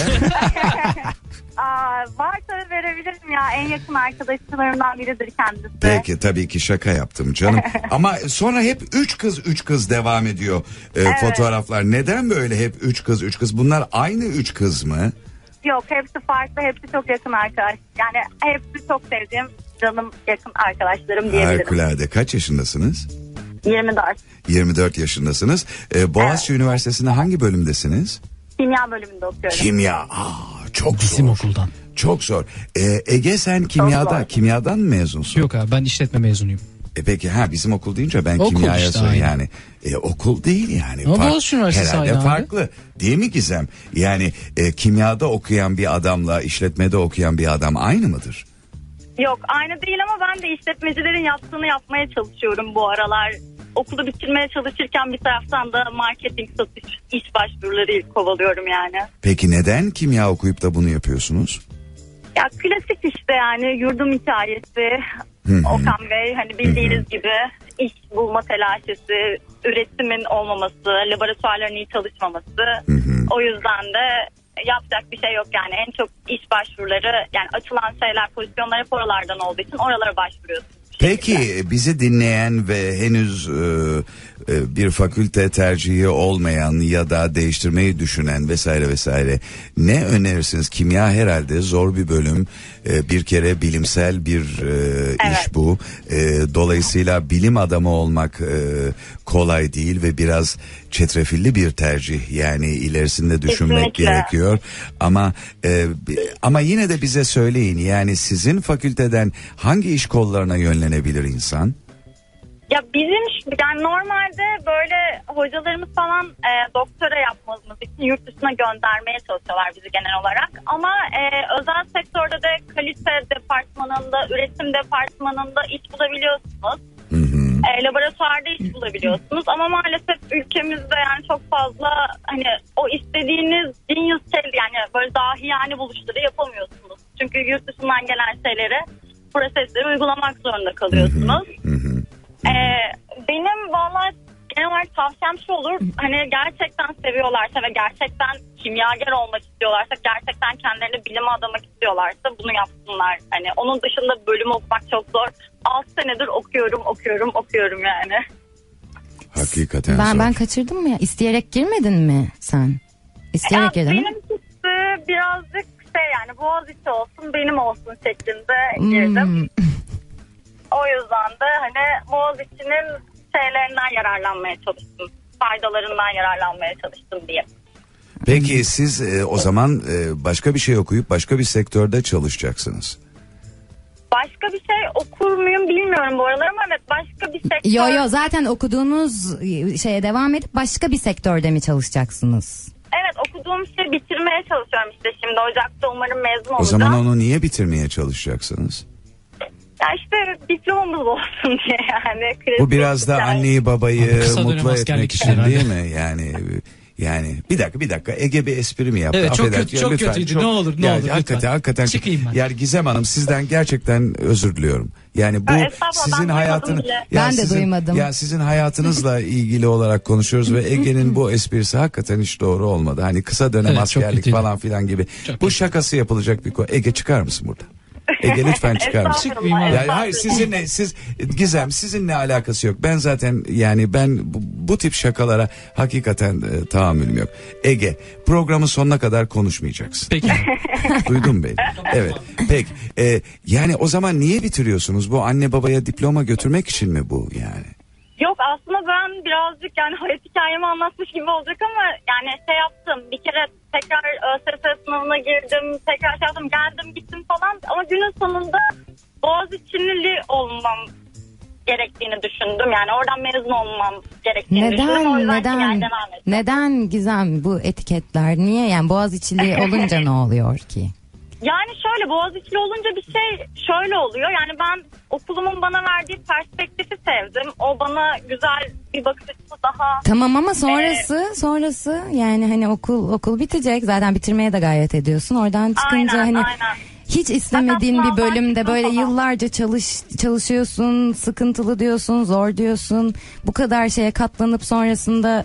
Aa, varsa verebilirim ya. En yakın arkadaşlarımdan biridir kendisi.
Peki, tabii ki şaka yaptım canım. Ama sonra hep üç kız üç kız devam ediyor e, fotoğraflar. Neden böyle hep üç kız üç kız? Bunlar aynı üç kız mı?
Yok, hepsi farklı, hepsi çok yakın arkadaş. Yani hepsi çok sevdiğim, canım yakın arkadaşlarım diyebilirim.
Harikulade. Kaç yaşındasınız?
yirmi dört.
yirmi dört yaşındasınız. E, Boğaziçi Üniversitesi'nde hangi bölümdesiniz?
Kimya bölümünde okuyorum.
Kimya. Aa, çok
Bizim
zor.
okuldan.
Çok zor. Ee, Ege sen kimyada, kimyadan mı mezunsun?
Yok abi ben işletme mezunuyum.
E peki ha bizim okul deyince ben
Okul
kimyaya
işte,
söylüyorum
aynen.
yani. E, okul değil yani.
Ama
Fark-
Boğaziçi Üniversitesi
herhalde
aynı abi.
farklı. Değil mi Gizem? Yani e, kimyada okuyan bir adamla işletmede okuyan bir adam aynı mıdır?
Yok aynı değil ama ben de işletmecilerin yaptığını yapmaya çalışıyorum bu aralar. Okulu bitirmeye çalışırken bir taraftan da marketing, satış, iş başvuruları kovalıyorum yani.
Peki neden kimya okuyup da bunu yapıyorsunuz?
Ya klasik işte yani yurdum hikayesi.
Hı hı.
Okan Bey hani bildiğiniz gibi iş bulma telaşesi, üretimin olmaması, laboratuvarların iyi çalışmaması.
Hı hı.
O yüzden de yapacak bir şey yok yani en çok iş başvuruları yani açılan şeyler pozisyonlar hep oralardan olduğu için oralara başvuruyorsunuz.
Peki bizi dinleyen ve henüz e, e, bir fakülte tercihi olmayan ya da değiştirmeyi düşünen vesaire vesaire ne önerirsiniz? Kimya herhalde zor bir bölüm. E, bir kere bilimsel bir e,
Evet.
iş bu. E, dolayısıyla bilim adamı olmak e, kolay değil ve biraz çetrefilli bir tercih. Yani ilerisinde düşünmek
Kesinlikle.
gerekiyor. Ama e, ama yine de bize söyleyin. Yani sizin fakülteden hangi iş kollarına yönlenebilir insan?
Ya bizim şu- yani normalde böyle hocalarımız falan e, doktora yapmamız için yurt dışına göndermeye çalışıyorlar bizi genel olarak. Ama e, özel sektörde de kalite departmanında, üretim departmanında iş bulabiliyorsunuz.
Hı hı.
E, laboratuvarda iş bulabiliyorsunuz. Ama maalesef ülkemizde yani çok fazla hani o istediğiniz genius şey yani böyle dahiyane buluşları yapamıyorsunuz. Çünkü yurt dışından gelen şeyleri, prosesleri uygulamak zorunda kalıyorsunuz.
Hı hı.
Ee, benim vallahi genel olarak tavsiyem şu olur. Hani gerçekten seviyorlarsa ve gerçekten kimyager olmak istiyorlarsa, gerçekten kendilerini bilime adamak istiyorlarsa bunu yapsınlar. Hani onun dışında bölüm okumak çok zor. altı senedir okuyorum, okuyorum, okuyorum yani.
Hakikaten
Ben
zor.
ben kaçırdım mı ya? İsteyerek girmedin mi sen? İsteyerek
Ya
girdin mi?
benimkisi birazcık şey yani Boğaziçi olsun benim olsun şeklinde girdim.
Hmm.
O yüzden de hani Boğaziçi'nin şeylerinden yararlanmaya çalıştım. Faydalarından yararlanmaya çalıştım diye.
Peki siz e, o zaman e, başka bir şey okuyup başka bir sektörde çalışacaksınız.
Başka bir şey okur muyum bilmiyorum bu aralar ama evet başka bir sektör.
Yo yo zaten okuduğunuz şeye devam edip başka bir sektörde mi çalışacaksınız?
Evet okuduğum şeyi bitirmeye çalışıyorum işte şimdi Ocak'ta umarım mezun olacağım.
O zaman onu niye bitirmeye çalışacaksınız?
Ya işte diplomamız olsun diye yani.
Bu biraz da
yani.
anneyi babayı
Kısa dönem
mutlu
askerlik
etmek için
herhalde.
değil mi? Yani yani bir dakika bir dakika Ege bir espri mi yaptı?
Evet, çok
Affedersin.
kötü,
Ya
çok
lütfen,
kötüydü. Ne olur, ne
Ya
olur,
Hakikaten
lütfen.
hakikaten.
Çıkayım ben.
Yani Gizem Hanım sizden gerçekten özür diliyorum. Yani bu
Ha, estağfurullah, ben
sizin
duymadım
hayatını
bile.
Ben de duymadım.
Ya sizin hayatınızla ilgili olarak konuşuyoruz ve Ege'nin bu esprisi hakikaten hiç doğru olmadı. Hani kısa dönem
Evet, çok
askerlik
kötüydü.
falan filan gibi.
Çok
bu
kötü.
şakası yapılacak bir konu. Ege çıkar mısın burada? Ege lütfen çıkar mısın?
Estağfurullah,
Yani
Yani hayır
estağfurullah.
sizinle siz Gizem sizinle alakası yok. Ben zaten yani ben bu, bu tip şakalara hakikaten e, tahammülüm yok. Ege programın sonuna kadar konuşmayacaksın.
Peki.
Duydun beni. Evet. Peki. E, yani o zaman niye bitiriyorsunuz? Bu anne babaya diploma götürmek için mi bu yani?
Yok aslında ben birazcık yani hayat hikayemi anlatmış gibi olacak ama yani şey yaptım bir kere tekrar ÖSS sınavına girdim tekrar şey yaptım geldim gittim falan ama günün sonunda Boğaziçi'li olmam gerektiğini düşündüm yani oradan mezun olmam gerektiğini düşündüm. O
Neden
yüzden
neden
yani devam ettim.
neden Gizem bu etiketler niye yani Boğaziçi'li olunca ne oluyor ki?
Yani şöyle Boğaziçi'li olunca bir şey şöyle oluyor. Yani ben okulumun bana verdiği perspektifi sevdim. O bana güzel bir bakış açısı daha...
Tamam ama sonrası sonrası yani hani okul okul bitecek zaten bitirmeye de gayret ediyorsun oradan çıkınca
Aynen,
hani
aynen.
hiç istemediğin
Hatta
bir bölümde
sınavdan
böyle
çıktım
yıllarca çalış çalışıyorsun sıkıntılı diyorsun zor diyorsun bu kadar şeye katlanıp sonrasında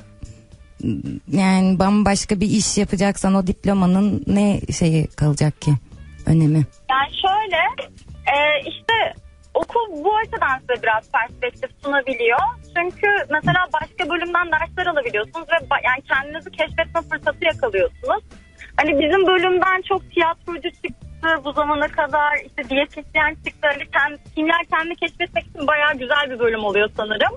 yani bambaşka bir iş yapacaksan o diplomanın ne şeyi kalacak ki önemi?
Yani şöyle e, işte okul bu açıdan size biraz perspektif sunabiliyor. Çünkü mesela başka bölümden dersler alabiliyorsunuz ve ba- yani kendinizi keşfetme fırsatı yakalıyorsunuz. Hani bizim bölümden çok tiyatrocu çıktı bu zamana kadar işte diyetisyen çıktı. Hani kendi, kimya kendini keşfetmek için bayağı güzel bir bölüm oluyor sanırım.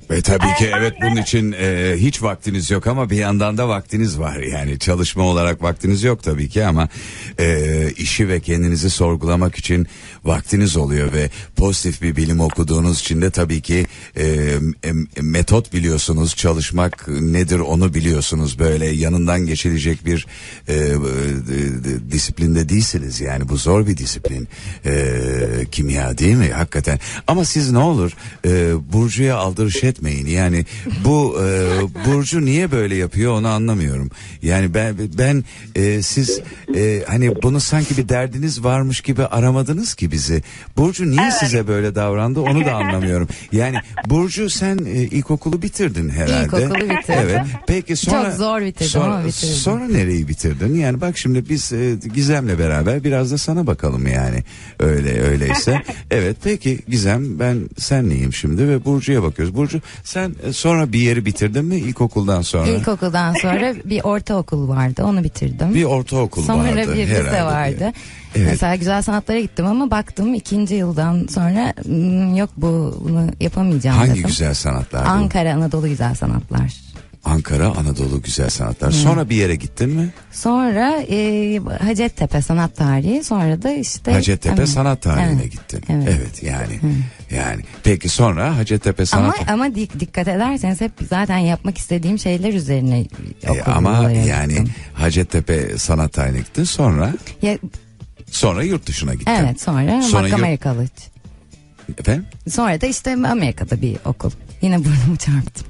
Ve tabii ki evet bunun için e, hiç vaktiniz yok ama bir yandan da vaktiniz var. Yani çalışma olarak vaktiniz yok tabii ki ama e, işi ve kendinizi sorgulamak için vaktiniz oluyor ve pozitif bir bilim okuduğunuz için de tabii ki e, e, metot biliyorsunuz, çalışmak nedir onu biliyorsunuz. Böyle yanından geçilecek bir e, e, disiplinde değilsiniz yani bu zor bir disiplin e, kimya değil mi hakikaten ama siz ne olur e, Burcu'ya aldırış etmeyin yani bu e, Burcu niye böyle yapıyor onu anlamıyorum yani ben ben e, siz e, hani bunu sanki bir derdiniz varmış gibi aramadınız ki bizi. Burcu niye evet. size böyle davrandı onu da anlamıyorum yani Burcu sen e, ilkokulu bitirdin herhalde.
İlkokulu bitirdim.
Evet. Peki sonra
çok zor bitirdim
sonra,
ama bitirdim.
Sonra nereyi bitirdin yani bak şimdi biz e, Gizem'le beraber biraz da sana bakalım yani öyle öyleyse evet peki Gizem ben senleyim şimdi ve Burcu'ya bakıyoruz. Burcu sen sonra bir yeri bitirdin mi ilkokuldan sonra?
İlkokuldan sonra bir ortaokul vardı onu bitirdim.
Bir ortaokul
sonra
vardı.
Sonra bir lise vardı. Evet. Mesela güzel sanatlara gittim ama baktım ikinci yıldan sonra yok bu bunu yapamayacağım
Hangi
dedim.
güzel sanatlar?
Ankara Anadolu Güzel Sanatlar.
Ankara Anadolu Güzel Sanatlar. Sonra hmm. bir yere gittin mi?
Sonra e, Hacettepe Sanat Tarihi, sonra da işte
Hacettepe
ama,
Sanat Tarihi'ne
evet,
gittin.
Evet,
evet yani. Hmm. Yani peki sonra Hacettepe Sanat
Ama ama dik, dikkat ederseniz hep zaten yapmak istediğim şeyler üzerine
e, ama yani gittim. Hacettepe Sanat Tarihi'ne gittin sonra ya, sonra yurt dışına gittin.
Evet sonra, sonra Montgomery yurt... College.
Efendim?
Sonra da işte Amerika'da bir okul. Yine burnumu çarptım.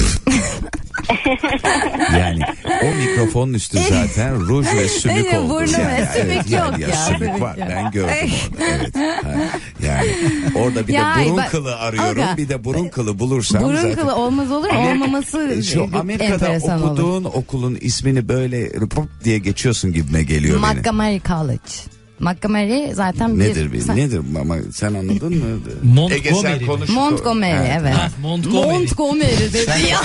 Yani o mikrofonun üstü zaten ruj ve sümük
evet,
oldu.
Yani,
yani,
sümük
evet,
yok
yani,
ya.
ya sümük
Sümük
var.
yok.
Ben gördüm orada. Evet. Ha, yani orada bir
ya,
de burun
bak,
kılı arıyorum.
aga,
bir de burun kılı bulursam
burun
zaten.
kılı olmaz olur mu? Olmaması
şu Amerika'da
enteresan
okuduğun
olur.
Okulun ismini böyle pop diye geçiyorsun gibime geliyor benim.
Montgomery College. Montgomery zaten bir...
Nedir bir, sen... nedir ama sen anladın mı?
Montgomery.
Ege sen konuş.
Montgomery
evet.
evet.
Ha, Montgomery.
Montgomery dedi ya.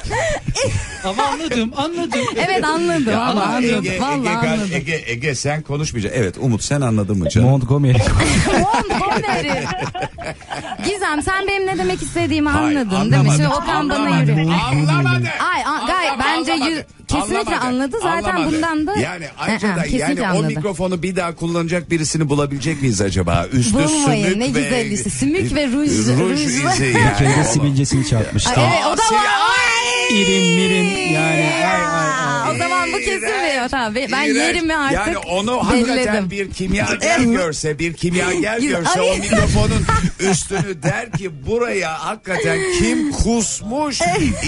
Ama anladım anladım.
Evet anladım.
Ya ama
anladım.
Ege,
Vallahi
Ege,
anladım.
Ege, Ege sen konuşmayacaksın. Evet Umut sen anladın mı canım?
Montgomery.
Montgomery. Gizem sen benim ne demek istediğimi
Hayır,
anladın değil mi? Şimdi Okan bana yürü.
Anlamadı.
Ay an, gay bence yüz, kesinlikle anladı zaten
anlamadı.
bundan da.
Yani ayrıca
Aa,
da yani
anladı.
o mikrofonu bir daha kullanacak birisini bulabilecek miyiz acaba? Üstü
Bulmayın,
sümük
ne
ve
güzel işte. Sümük ve ruj.
Ruj
ruj.
izi
Bir
yani.
kere de sivilcesini çarpmış.
Ay, evet o da var.
İrin mirin yani. Ay, ay, ay.
O zaman bu kesilmiyor. Tamam, ben
İğrenç.
yerimi artık
Yani onu hakikaten
belirledim.
bir kimyager görse, bir kimyager görse o mikrofonun üstünü der ki buraya hakikaten kim kusmuş?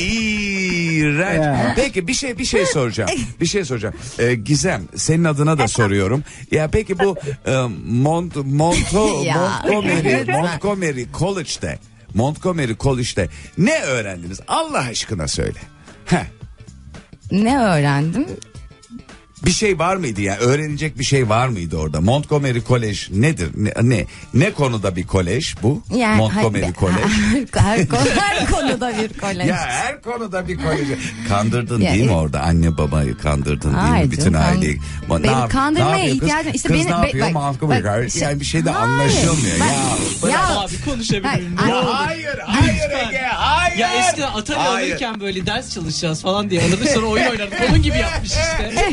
İğrenç. Peki bir şey bir şey soracağım. Bir şey soracağım. Ee, Gizem senin adına da soruyorum. Ya peki bu e, Mont Monto
Ya.
Montgomery Montgomery College'de Montgomery College'de ne öğrendiniz? Allah aşkına söyle. Heh.
Ne öğrendim?
Bir şey var mıydı ya? Öğrenecek bir şey var mıydı orada? Montgomery College nedir? Ne ne, ne konuda bir kolej bu?
Yani,
Montgomery
hayır,
College.
Her, her, her konuda bir kolej.
Ya her konuda bir kolej. Kandırdın
Ya,
değil mi
e-
orada? Anne babayı kandırdın değil
Hayır
mi? Bütün
canım,
aileyi. Ma-
benim
ne yap-
kandırmaya
ne yapıyor kız?
ihtiyacım- işte
kız
benim-
ne yapıyor?
bak-
Montgomery
bak-
College. Yani bir şey de
Hayır.
anlaşılmıyor.
Ben-
Ya.
Ya-
Abi konuşabilir miyim?
Hayır,
Ne
ay-
olur?
Hayır, hayır Ege, hayır.
Ya eskiden Atari
Hayır.
alırken böyle ders çalışacağız falan diye alırdık, sonra oyun oynardık. Onun gibi yapmış işte.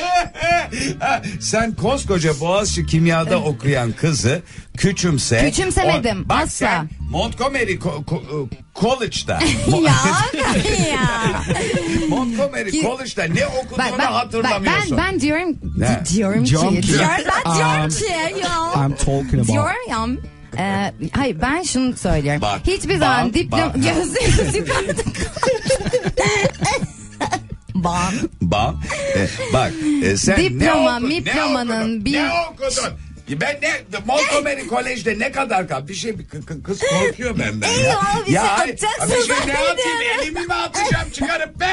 Sen koskoca Boğaziçi kimyada okuyan kızı küçümse.
Küçümsemedim,
O- bak
asla.
sen Montgomery Co- Co- College'da.
ya ya.
Montgomery
Ki-
College'da ne okuduğunu
Bak, bak, bak,
hatırlamıyorsun.
ben ben diyorum
Ne?
di- diyorum ki
Diyorum ki-
diyorum ben diyorum
Um,
ki ya.
I'm talking about.
Diyorum e, hayır ben şunu söylüyorum.
Bak,
Hiçbir
bak,
zaman diplom
bak.
gözleriniz yukarıda. Ban.
Bak, e, bak e, sen
Diploma,
ne, oku,
diplomanın
ne okudun?
bir-
Ne okudun? Ben ne Montgomery College'de ne kadar kal? Bir şey bir kı- kı- kız korkuyor benden ya.
Eyvah, bir şey
hayır,
atacaksın
bir şey ne
zannediyorum.
atayım elimi mi atacağım çıkarıp be?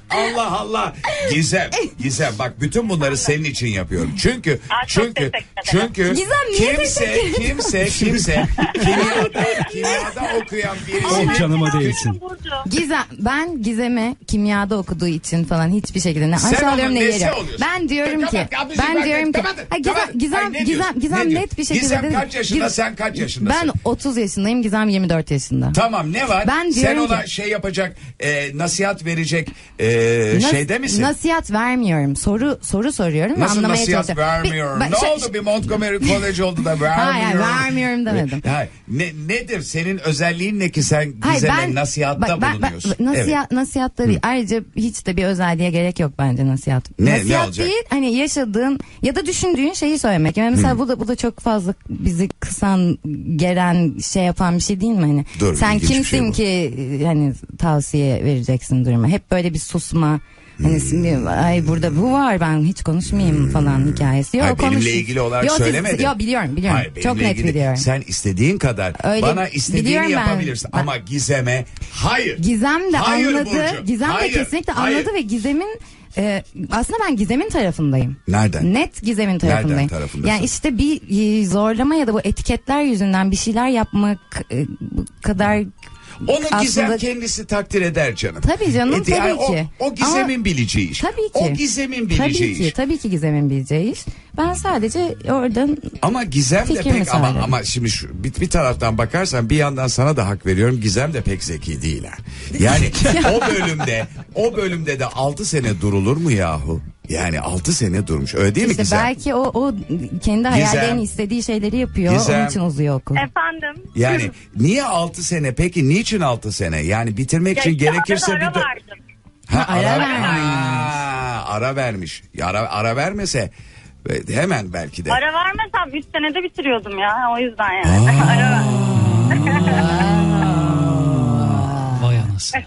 Allah Allah. Gizem, Gizem bak bütün bunları senin için yapıyorum. Çünkü
Aa, çok
çünkü
teşekkür ederim.
çünkü
Gizem, niye
kimse
teşekkür
kimse kimse kimyada kimyada okuyan birisi
Oh canıma değilsin.
Burcu.
Gizem, ben Gizem'i kimyada okuduğu için falan hiçbir şekilde ne
Sen
aşağılıyorum
onun
ne
nesi
yeriyorum.
oluyorsun?
Ben diyorum ki,
Kapat, abicim,
ben diyorum ki,
kapat,
ha, Gizem,
kapat.
Gizem,
Ay, ne
Gizem,
diyorsun?
Gizem
Ne diyorsun?
net bir şekilde
Gizem
dedi.
kaç yaşında,
Giz-
sen kaç yaşındasın?
Ben otuz yaşındayım, Gizem yirmi dört yaşında.
Tamam, ne var?
Ben
Sen
diyorum
ona
ki-
şey yapacak, e, nasihat verecek e,
Nas-
şeyde misin?
Nasihat vermiyorum. Soru soru soruyorum ve
Nasıl
anlamaya
nasihat
çalışıyorum.
vermiyorum?
Bir- ben-
ne
şey-
oldu bir Montgomery College oldu da vermiyorum?
Hayır, vermiyorum demedim.
Hayır, ne, nedir senin özelliğin ne ki sen
Hayır,
Gizem'e
ben-
nasihatta
bak, ben-
bulunuyorsun?
ben- nasihat, Nasihatta değil. Ayrıca hiç de bir özelliğe gerek yok bence nasihat.
Ne- ne
nasihat
olacak?
değil, hani yaşadığın ya da düşündüğün şeyi söylemek. Yani mesela bu da bu da çok fazla bizi kısan, geren, şey yapan bir şey değil mi hani?
Dur,
Sen
ilginç bir
kimsin
şey bu.
ki hani tavsiye vereceksin duruma. Hep böyle bir susma. Hani şimdi ay burada bu var ben hiç konuşmayayım falan hikayesi. Yok,
Hayır, benimle
konuş-
ilgili olarak
Yok, siz-
söylemedin.
Yok biliyorum biliyorum.
Hayır,
Çok
benimle
net
ilgili-
biliyorum.
Sen istediğin kadar
Öyle,
bana istediğini
biliyorum ben.
yapabilirsin.
Ben-
Ama Gizem'e hayır.
Gizem de
Hayır
anladı.
Burcu,
Gizem de
hayır,
kesinlikle
hayır.
anladı ve Gizem'in e, aslında ben Gizem'in tarafındayım.
Nereden?
Net Gizem'in tarafındayım.
tarafındasın?
Yani işte bir e, zorlama ya da bu etiketler yüzünden bir şeyler yapmak e, bu kadar
Onu Gizem
aslında-
kendisi takdir eder canım.
Tabii canım,
E, yani
tabii ki.
O, o Gizem'in
Ama-
bileceği iş.
tabii ki.
O Gizem'in bileceği
tabii ki,
iş.
tabii ki Gizem'in bileceği iş. Ben sadece oradan
Ama Gizem de
Fikrimi
pek ama
söyledim.
ama şimdi şu, bir, bir taraftan bakarsan bir yandan sana da hak veriyorum. Gizem de pek zeki değil ha. Yani o bölümde o bölümde de altı sene durulur mu yahu? Yani altı sene durmuş. Öyle değil mi
işte
Gizem?
belki o o kendi hayallerini istediği şeyleri yapıyor.
Gizem.
Onun için uzuyor okul.
Efendim.
Yani niye altı sene? Peki niçin altı sene? Yani bitirmek için
işte
gerekirse
arada
bir
ara
dö-
verdim.
Ha,
Ha, ara vermiş.
Ha, ara vermiş. Ya, Ara, ara vermese e, hemen belki de.
Ara vermesem üç senede bitiriyordum ya. O yüzden yani. Ara ver.
Vay anasını.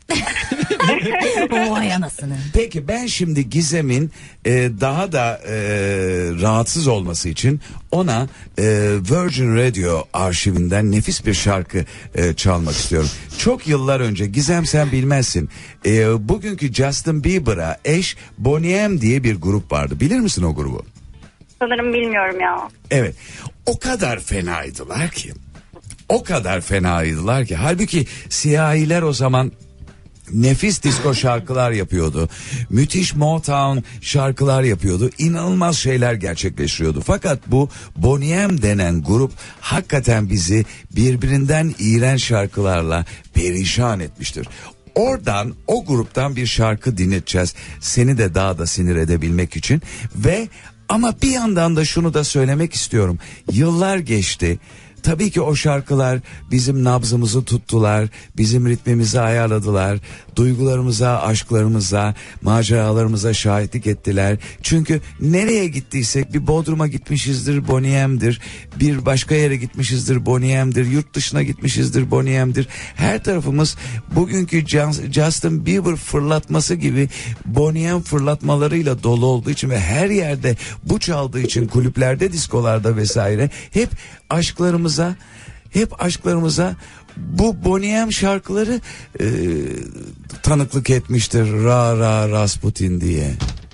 Vay anasını.
Peki ben şimdi Gizem'in e, daha da e, rahatsız olması için ona e, Virgin Radio arşivinden nefis bir şarkı e, çalmak istiyorum. Çok yıllar önce Gizem sen bilmezsin. E, bugünkü Justin Bieber'a eş Boney M diye bir grup vardı. Bilir misin o grubu?
Sanırım bilmiyorum ya.
Evet. O kadar fenaydılar ki. O kadar fenaydılar ki. Halbuki siyahiler o zaman nefis disco şarkılar yapıyordu. Müthiş Motown şarkılar yapıyordu. İnanılmaz şeyler gerçekleşiyordu. Fakat bu Boney M denen grup hakikaten bizi birbirinden iğrenç şarkılarla perişan etmiştir. Oradan o gruptan bir şarkı dinleteceğiz. Seni de daha da sinir edebilmek için ve ama bir yandan da şunu da söylemek istiyorum. Yıllar geçti. Tabii ki o şarkılar bizim nabzımızı tuttular, bizim ritmimizi ayarladılar, duygularımıza, aşklarımıza, maceralarımıza şahitlik ettiler. Çünkü nereye gittiysek bir Bodrum'a gitmişizdir, Boney M'dir, bir başka yere gitmişizdir, Boney M'dir, yurt dışına gitmişizdir, Boney M'dir. Her tarafımız bugünkü Justin Bieber fırlatması gibi Boney M fırlatmalarıyla dolu olduğu için ve her yerde bu çaldığı için kulüplerde, diskolarda vesaire hep aşklarımıza hep aşklarımıza bu Boney M şarkıları e, tanıklık etmiştir. Ra ra Rasputin diye.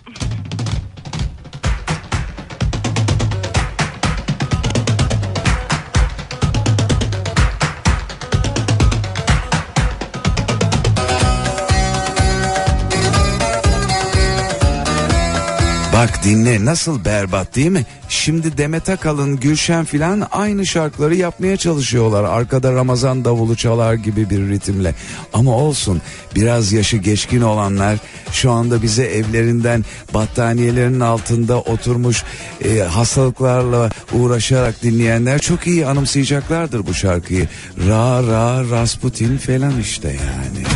Bak dinle nasıl berbat değil mi? Şimdi Demet Akalın, Gülşen filan aynı şarkıları yapmaya çalışıyorlar. Arkada Ramazan davulu çalar gibi bir ritimle. Ama olsun biraz yaşı geçkin olanlar şu anda bize evlerinden battaniyelerinin altında oturmuş e, hastalıklarla uğraşarak dinleyenler çok iyi anımsayacaklardır bu şarkıyı. Ra ra Rasputin falan işte yani.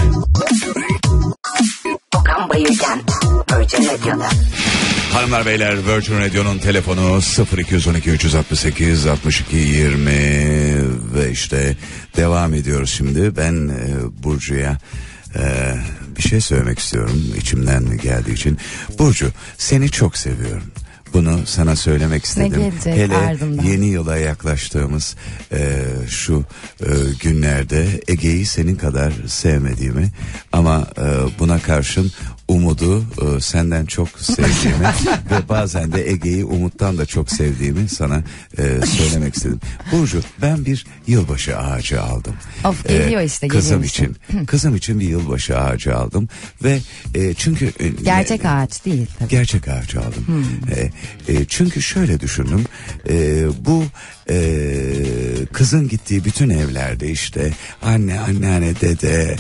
Okan Bayülgen, Virgin Radio'da.
Hanımlar beyler Virgin Radio'nun telefonu sıfır iki on iki üç altı sekiz altmış iki yirmi ve işte devam ediyoruz şimdi. Ben e, Burcu'ya e, bir şey söylemek istiyorum içimden geldiği için. Burcu seni çok seviyorum. Bunu sana söylemek istedim.
Ne gelecek
Hele
ardından?
yeni yıla yaklaştığımız e, şu e, günlerde Ege'yi senin kadar sevmediğimi ama e, buna karşın Umut'u e, senden çok sevdiğimi ve bazen de Ege'yi Umut'tan da çok sevdiğimi sana e, söylemek istedim. Burcu, ben bir yılbaşı ağacı aldım.
Of, geliyor işte,
Kızım
geliyor işte.
için. Kızım için bir yılbaşı ağacı aldım ve e, çünkü e,
Gerçek
ne,
ağaç değil tabii.
Gerçek ağacı aldım. Hmm. E, e, çünkü şöyle düşündüm. E, bu e, kızın gittiği bütün evlerde işte anne, anneanne, dede,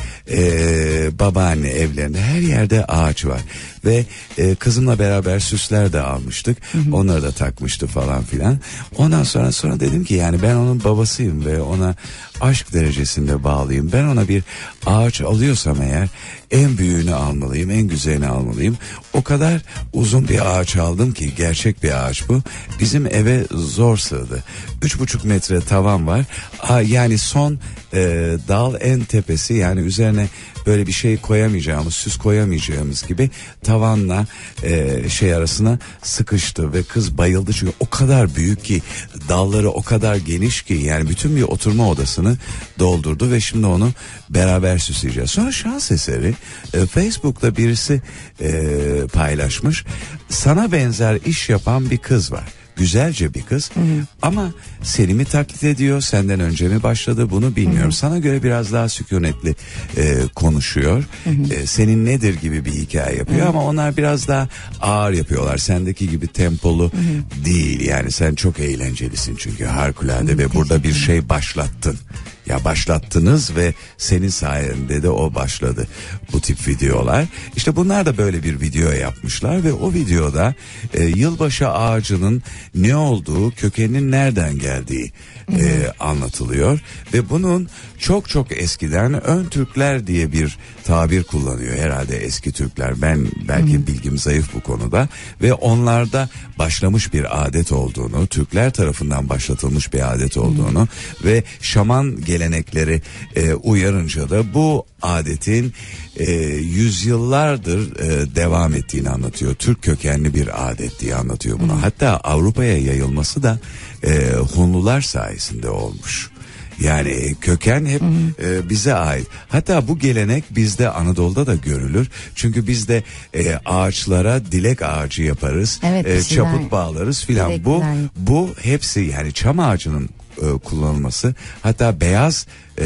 e, babaanne evlerinde her yerde ağaç var. Ve e, kızımla beraber süsler de almıştık. Hı hı. Onları da takmıştı falan filan. Ondan sonra sonra dedim ki yani ben onun babasıyım ve ona aşk derecesinde bağlıyım. Ben ona bir ağaç alıyorsam eğer en büyüğünü almalıyım, en güzelini almalıyım. O kadar uzun bir ağaç aldım ki, gerçek bir ağaç bu. Bizim eve zor sığdı. Üç buçuk metre tavan var. Aa, yani son e, dal en tepesi, yani üzerine böyle bir şey koyamayacağımız, süs koyamayacağımız gibi tavanla e, şey arasına sıkıştı ve kız bayıldı çünkü o kadar büyük ki, dalları o kadar geniş ki, yani bütün bir oturma odasını doldurdu ve şimdi onu beraber süsleyeceğiz. Sonra şans eseri e, Facebook'ta birisi e, paylaşmış, sana benzer iş yapan bir kız var. Güzelce bir kız, hı hı. Ama seni mi taklit ediyor, senden önce mi başladı bunu bilmiyorum. Hı hı. Sana göre biraz daha sükunetli e, konuşuyor. Hı hı. E, senin nedir gibi bir hikaye yapıyor, hı hı. Ama onlar biraz daha ağır yapıyorlar. Sendeki gibi tempolu, hı hı. değil. Yani sen çok eğlencelisin çünkü harikulade, hı hı. Ve burada bir şey başlattın. Ya başlattınız ve senin sayende de o başladı, bu tip videolar. İşte bunlar da böyle bir video yapmışlar ve o videoda e, yılbaşı ağacının ne olduğu, kökeninin nereden geldiği e, anlatılıyor. Ve bunun çok çok eskiden ön Türkler diye bir tabir kullanıyor herhalde eski Türkler. Ben belki Hı-hı. bilgim zayıf bu konuda ve onlarda başlamış bir adet olduğunu, Türkler tarafından başlatılmış bir adet olduğunu Hı-hı. ve şaman gelenekleri e, uyarınca da bu adetin e, yüzyıllardır e, devam ettiğini anlatıyor. Türk kökenli bir adet diye anlatıyor bunu. Hı-hı. Hatta Avrupa'ya yayılması da e, Hunlular sayesinde olmuş. Yani köken hep e, bize ait. Hatta bu gelenek bizde, Anadolu'da da görülür. Çünkü bizde e, ağaçlara dilek ağacı yaparız. Evet, e, çaput bağlarız filan. Bu bu hepsi, yani çam ağacının e, kullanılması. Hatta beyaz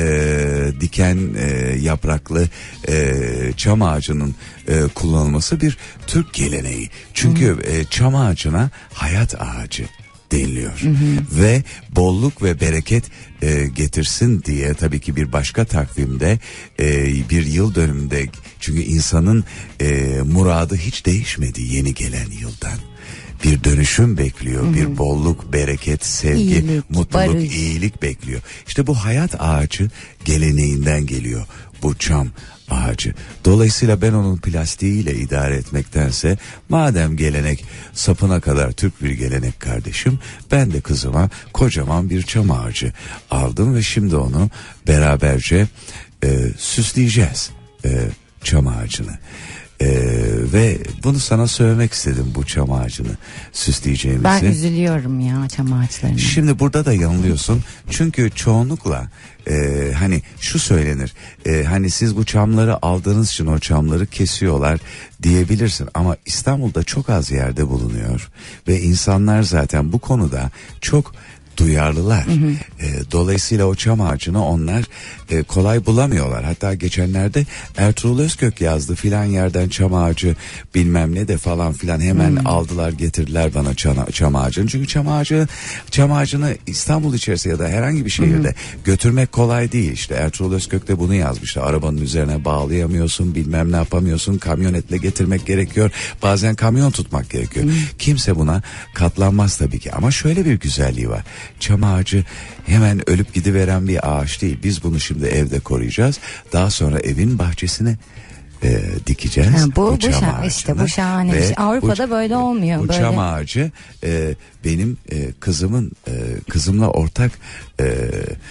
e, diken e, yapraklı e, çam ağacının e, kullanılması bir Türk geleneği. Çünkü e, çam ağacına hayat ağacı deniliyor. Hı hı. Ve bolluk ve bereket e, getirsin diye tabii ki bir başka takvimde e, bir yıl dönümünde, çünkü insanın e, muradı hiç değişmedi yeni gelen yıldan. Bir dönüşüm bekliyor, Hı-hı. bir bolluk, bereket, sevgi, iyilik, mutluluk, barış. iyilik bekliyor. İşte bu hayat ağacı geleneğinden geliyor, bu çam ağacı. Dolayısıyla ben onun plastiğiyle idare etmektense, madem gelenek sapına kadar Türk bir gelenek kardeşim, ben de kızıma kocaman bir çam ağacı aldım ve şimdi onu beraberce e, süsleyeceğiz, e, çam ağacını. Ee, ve bunu sana söylemek istedim, bu çam ağacını süsleyeceğimizi.
Ben üzülüyorum ya çam ağaçlarına.
Şimdi burada da yanılıyorsun. Çünkü çoğunlukla e, hani şu söylenir. E, hani siz bu çamları aldığınız için o çamları kesiyorlar diyebilirsin. Ama İstanbul'da çok az yerde bulunuyor. Ve insanlar zaten bu konuda çok duyarlılar. Hı hı. E, dolayısıyla o çam ağacını onlar e, kolay bulamıyorlar. Hatta geçenlerde Ertuğrul Özkök yazdı filan yerden çam ağacı bilmem ne de falan filan, hemen hı. aldılar getirdiler bana çam, çam ağacını. Çünkü çam ağacı çam ağacını İstanbul içerisinde ya da herhangi bir şehirde hı hı. götürmek kolay değil. İşte Ertuğrul Özkök de bunu yazmıştı. Arabanın üzerine bağlayamıyorsun, bilmem ne yapamıyorsun, kamyonetle getirmek gerekiyor. Bazen kamyon tutmak gerekiyor. Hı. Kimse buna katlanmaz tabii ki. Ama şöyle bir güzelliği var. Çam ağacı hemen ölüp gidiveren bir ağaç değil. Biz bunu şimdi evde koruyacağız. Daha sonra evin bahçesine e, dikeceğiz. Ha, bu, bu, bu çam ağacını.
İşte bu şahane. Ve Avrupa'da bu, böyle olmuyor.
Bu
böyle.
çam ağacı e, benim e, kızımın e, kızımla ortak e, e,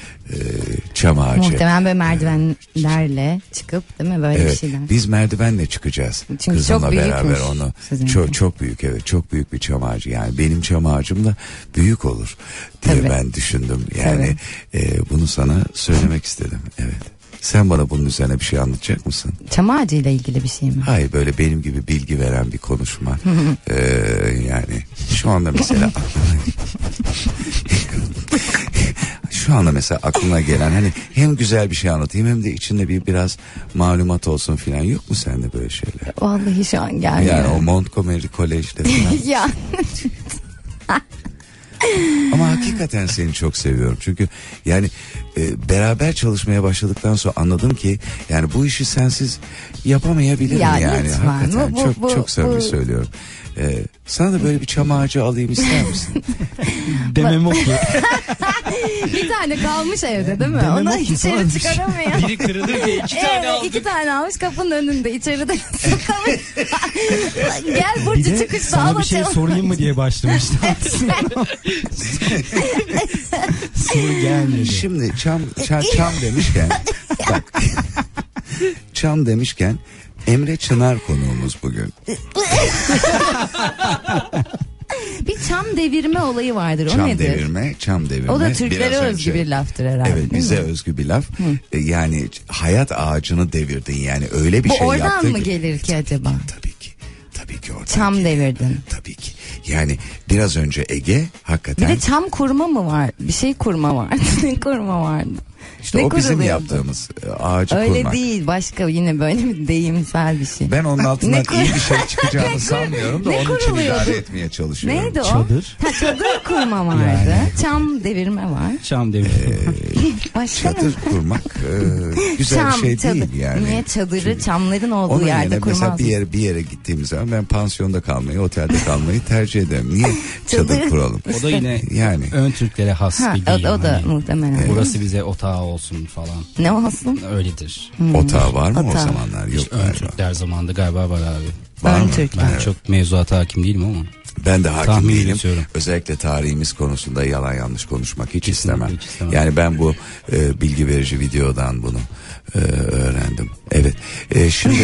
çam ağacı.
Muhtemelen böyle merdivenlerle çıkıp, değil mi, böyle
evet,
bir şeyler.
Biz merdivenle çıkacağız.
Çünkü kızımla çok beraber onu.
Çok çok büyük, evet, çok büyük bir çam ağacı. Yani benim çam ağacım da büyük olur diye Tabii. ben düşündüm. Yani e, bunu sana söylemek istedim. Evet. Sen bana bunun üzerine bir şey anlatacak mısın?
Çam ağacı ile ilgili bir şey mi?
Hayır, böyle benim gibi bilgi veren bir konuşma. ee, yani şu anda mesela şu anda mesela aklına gelen hani hem güzel bir şey anlatayım hem de içinde bir biraz malumat olsun filan, yok mu sende böyle şeyler?
Vallahi şu an gelmiyor.
Yani o Montgomery College'de falan.
Ya.
Ama hakikaten seni çok seviyorum. Çünkü yani e, beraber çalışmaya başladıktan sonra anladım ki yani bu işi sensiz yapamayabilirim
Ya
yani.
lütfen.
Hakikaten
Bu- bu-
çok
bu-
çok samimi
bu-
söylüyorum. Ee, sana da böyle bir çam ağacı alayım ister misin?
Demem o ki.
Bir tane kalmış evde değil mi?
Demem
Onu
o ki,
içeri
sadece.
çıkaramıyor.
Biri kırılır diye iki tane
Evet,
aldık.
iki tane almış kapının önünde içeride sokamış. Gel
Bir
Burcu
de
çıkışta
sana
al
bir şey
açalım.
sorayım mı diye başlamıştım. Soru gelmedi.
Şimdi çam, çam, çam demişken bak, çam demişken Emre Çınar konuğumuz bugün.
Bir çam devirme olayı vardır. O
Çam
nedir?
devirme, çam devirme.
O da Türklere
Biraz
özgü
önce-
bir laftır herhalde.
Evet,
değil
bize
mi?
özgü bir laf. E, Yani hayat ağacını devirdin, yani öyle bir
Bu
şey
oradan
yaptın
mı
ki.
gelir ki acaba?
Tabii ki. Tabii ki oradan.
Çam
geliyor.
devirdin.
Tabii ki. Yani biraz önce Ege
Bir
hakikaten
de çam kurma mı var? Bir şey kurma vardı. Ne kurma vardı?
işte
ne
o bizim
kuruluyordu?
yaptığımız e, ağacı
Öyle
kurmak.
değil, başka yine böyle bir deyimsel bir şey.
Ben onun altından
Ne kur-
iyi bir şey çıkacağını sanmıyorum da
ne
onun için
kuruluyordu?
idare etmeye çalışıyorum.
Neydi o?
Çadır.
Ha, çadır kurma vardı.
Yani.
Çam devirme var.
Çam devri.
Başka ne?
Çadır kurmak e, güzel
Çam,
bir şey
çadır.
değil yani.
Niye çadırı
Çünkü
çamların olduğu
onun
yerde
yerine mesela
kurmaz
bir
mı?
yere bir yere gittiğimiz zaman ben pansiyonda kalmayı, otelde kalmayı tercih ederim. Niye çadır
Çadır.
kuralım?
O da yine
Yani.
ön Türklere has
Ha,
bir
o,
deyim.
o da
hani.
muhtemelen.
Burası bize otağı olsun falan.
Ne olsun?
Öyledir.
Otağı var mı o
Otağı.
zamanlar? Yok
İşte ön
galiba.
Türkler zamanında galiba var abi.
Var
Ön
mı?
Türkler.
Ben
Evet.
çok mevzuata hakim değilim ama.
Ben de hakim
Tahmin
değilim.
ediyorum.
Özellikle tarihimiz konusunda yalan yanlış konuşmak hiç
Kesinlikle
istemem.
hiç istemem.
Yani ben bu e, bilgi verici videodan bunu e, öğrendim. Evet. E, şimdi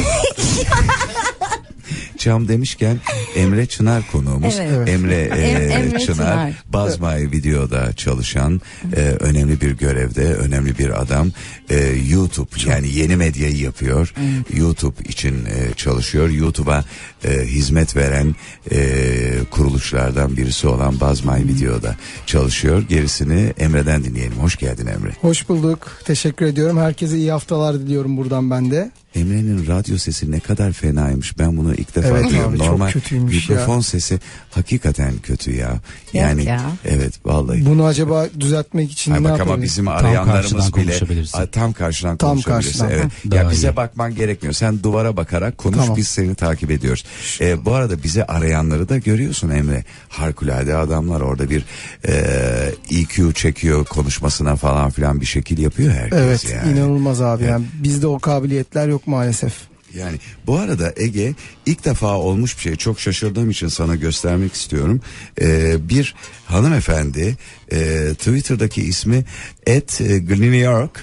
Çam demişken Emre Çınar konuğumuz.
Evet.
Emre, e,
Em- Emre
Çınar,
Çınar.
Bazmay videoda çalışan e, önemli bir görevde, önemli bir adam. E, YouTube yani yeni medyayı yapıyor. YouTube için e, çalışıyor. YouTube'a e, hizmet veren e, kuruluşlardan birisi olan Bazmay videoda çalışıyor. Gerisini Emre'den dinleyelim. Hoş geldin Emre.
Hoş bulduk. Teşekkür ediyorum. Herkese iyi haftalar diliyorum buradan ben de.
Emre'nin radyo sesi ne kadar fenaymış. Ben bunu ilk defa
Evet
duyuyorum.
abi, çok
Normal
kötüymüş
mikrofon
ya.
sesi hakikaten kötü ya. Yani
ya.
evet vallahi.
Bunu acaba düzeltmek için
Ay
ne
bak
yapalım?
ama bizim
karşıdan
arayanlarımız bile
konuşabilirsin.
Ay, tam karşıdan
Tam
konuşabilirsin.
karşıdan,
Evet.
Daha
Ya bize
iyi.
bakman gerekmiyor. Sen duvara bakarak konuş,
Tamam.
biz seni takip ediyoruz. Ee, bu arada bize arayanları da görüyorsun Emre. Harikulade adamlar orada bir e, E Q çekiyor konuşmasına falan filan bir şekil yapıyor herkes
Evet,
yani.
inanılmaz abi. Yani bizde o kabiliyetler yok maalesef.
Yani bu arada Ege ilk defa olmuş bir şey, çok şaşırdığım için sana göstermek istiyorum. Ee, bir hanımefendi e, Twitter'daki ismi et Gilniyork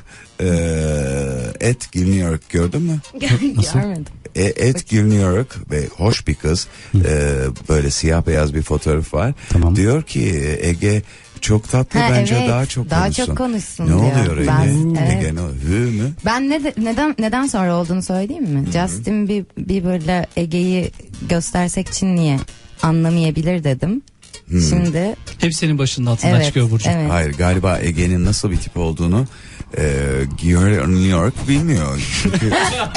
et Gilniyork gördün mü?
Görmedim.
E, et Gilniyork ve hoş bir kız, e, böyle siyah beyaz bir fotoğraf var.
Tamam.
Diyor ki Ege çok tatlı,
Ha,
bence
evet,
daha çok
daha
konuşsun.
çok konuşsun
ne
diyor.
oluyor Ege?
Ben- evet.
Ege ne hü mü?
Ben ne de- neden neden sonra olduğunu söyleyeyim mi? Justin bir bir böyle Ege'yi göstersek Çin niye anlamayabilir dedim. Şimdi
Hepsinin başının altından
evet,
çıkıyor Burcu.
evet.
Hayır, galiba Ege'nin nasıl bir tip olduğunu e, New York bilmiyor. Çünkü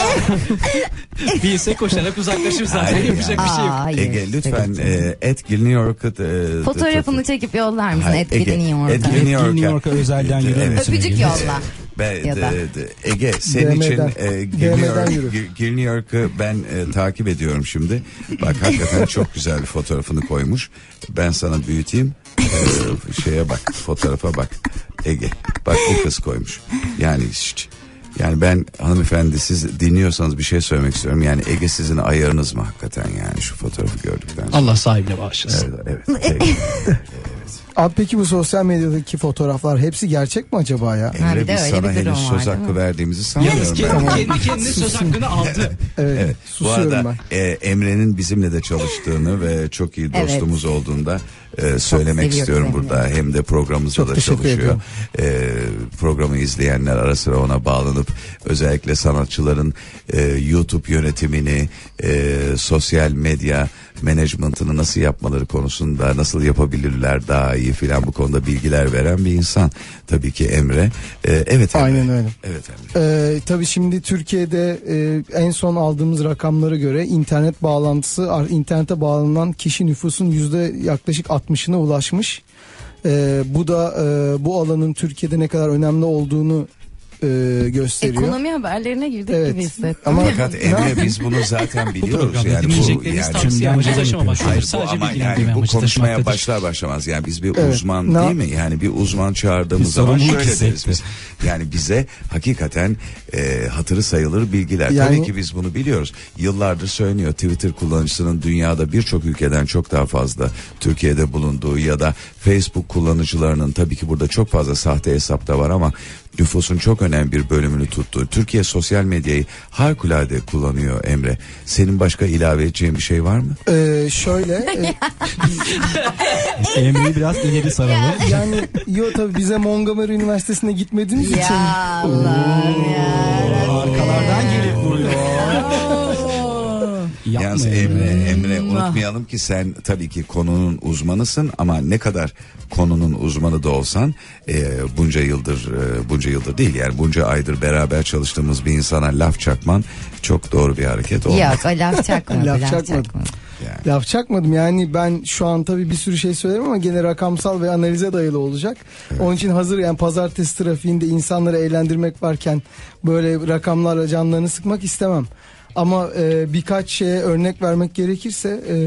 Bilse koşarak uzaklaşır zaten.
Hayır
Yapacak
ya.
bir şey yok.
Aa, hayır.
Ege lütfen e, et New York'ı e,
Fotoğrafını çekip yollar mısın?
Hayır,
Etkili
Ege,
New York'a.
Etkili
New
New
New
York'a
York'a özelden
Evet.
yürür müsün?
Öpücük
Ege?
yolla.
Be,
Ya
de-
da.
de- Ege senin
D M'den.
için e, Gil
D M'den
New York-
yürü.
Gil- Gil New York'ı ben e, takip ediyorum şimdi. Bak hakikaten çok güzel bir fotoğrafını koymuş. Ben sana büyüteyim. E, şeye bak, fotoğrafa bak. Ege bak, bu kız koymuş. Yani hiç. Yani ben hanımefendi, siz dinliyorsanız bir şey söylemek istiyorum. Yani Ege sizin ayarınız mı hakikaten, yani şu fotoğrafı gördükten sonra?
Allah sahibine bağışlasın.
Evet, evet. Ege.
Abi peki bu sosyal medyadaki fotoğraflar hepsi gerçek mi acaba ya?
Ha,
Emre
bir de
biz
öyle
sana
bir durum
henüz
var,
söz
değil
hakkı
mi?
verdiğimizi
Yalnız
sanmıyorum ben.
kendi, kendi kendine söz hakkını aldı.
Evet,
Evet. Bu
susuyorum
arada
ben.
e, Emre'nin bizimle de çalıştığını ve çok iyi dostumuz olduğunda e, söylemek
seviyorum
istiyorum
Emre'yi.
burada. Hem de programımızda
Çok
da
teşekkür
çalışıyor.
ediyorum.
E, programı izleyenler ara sıra ona bağlanıp özellikle sanatçıların e, YouTube yönetimini, e, sosyal medya management'ını nasıl yapmaları konusunda, nasıl yapabilirler daha iyi filan bu konuda bilgiler veren bir insan. Tabii ki Emre. E, evet Emre.
Aynen öyle.
Evet Emre.
Ee, tabii şimdi Türkiye'de e, en son aldığımız rakamlara göre internet bağlantısı, ar- internete bağlanan kişi nüfusun yüzde yaklaşık altmışına ulaşmış. Ee, bu da e, bu alanın Türkiye'de ne kadar önemli olduğunu e, gösteriyor.
Ekonomi haberlerine girdik
Evet.
gibi hissettim.
Ama
Fakat Emre biz bunu zaten biliyoruz.
Programda
Yani bu
dinleyecekleriniz
yani
tavsiye amacı taşımamak.
Hayır, bu
Sadece
ama
bilgilendirme
yani bu
amacı
konuşmaya
taşımaktadır.
başlar başlamaz yani biz bir
Evet.
uzman
Ne-
değil mi? Yani bir uzman çağırdığımız
Bir
zaman
sorumluluk
şöyle deriz
hissetti.
biz. Yani bize hakikaten e, hatırı sayılır bilgiler.
Yani-
Tabii ki biz bunu biliyoruz. Yıllardır söyleniyor Twitter kullanıcısının dünyada birçok ülkeden çok daha fazla Türkiye'de bulunduğu ya da Facebook kullanıcılarının tabii ki burada çok fazla sahte hesap da var ama nüfusun çok önemli bir bölümünü tuttu. Türkiye sosyal medyayı harikulade kullanıyor Emre. Senin başka ilave edeceğin bir şey var mı?
e, şöyle e,
Emre'yi biraz ileri saralım.
yani yo tabii bize Montgomery Üniversitesi'ne gitmediğimiz için
Ya Allah'ım ya.
Arkalardan gelip vuruyor.
Yalnız
Yapma
Emre,
Emre.
Emre unutmayalım ki sen tabii ki konunun uzmanısın ama ne kadar konunun uzmanı da olsan e, bunca yıldır e, bunca yıldır değil yani bunca aydır beraber çalıştığımız bir insana laf çakman çok doğru bir hareket olmaz.
Yok o laf çakmadı.
Laf
laf
çakmadı.
çakmadı.
Yani.
laf çakmadım. Yani ben şu an tabii bir sürü şey söylerim ama gene rakamsal ve analize dayalı olacak. Onun için hazır yani pazartesi trafiğinde insanları eğlendirmek varken böyle rakamlarla canlarını sıkmak istemem. Ama e, birkaç şeye örnek vermek gerekirse e,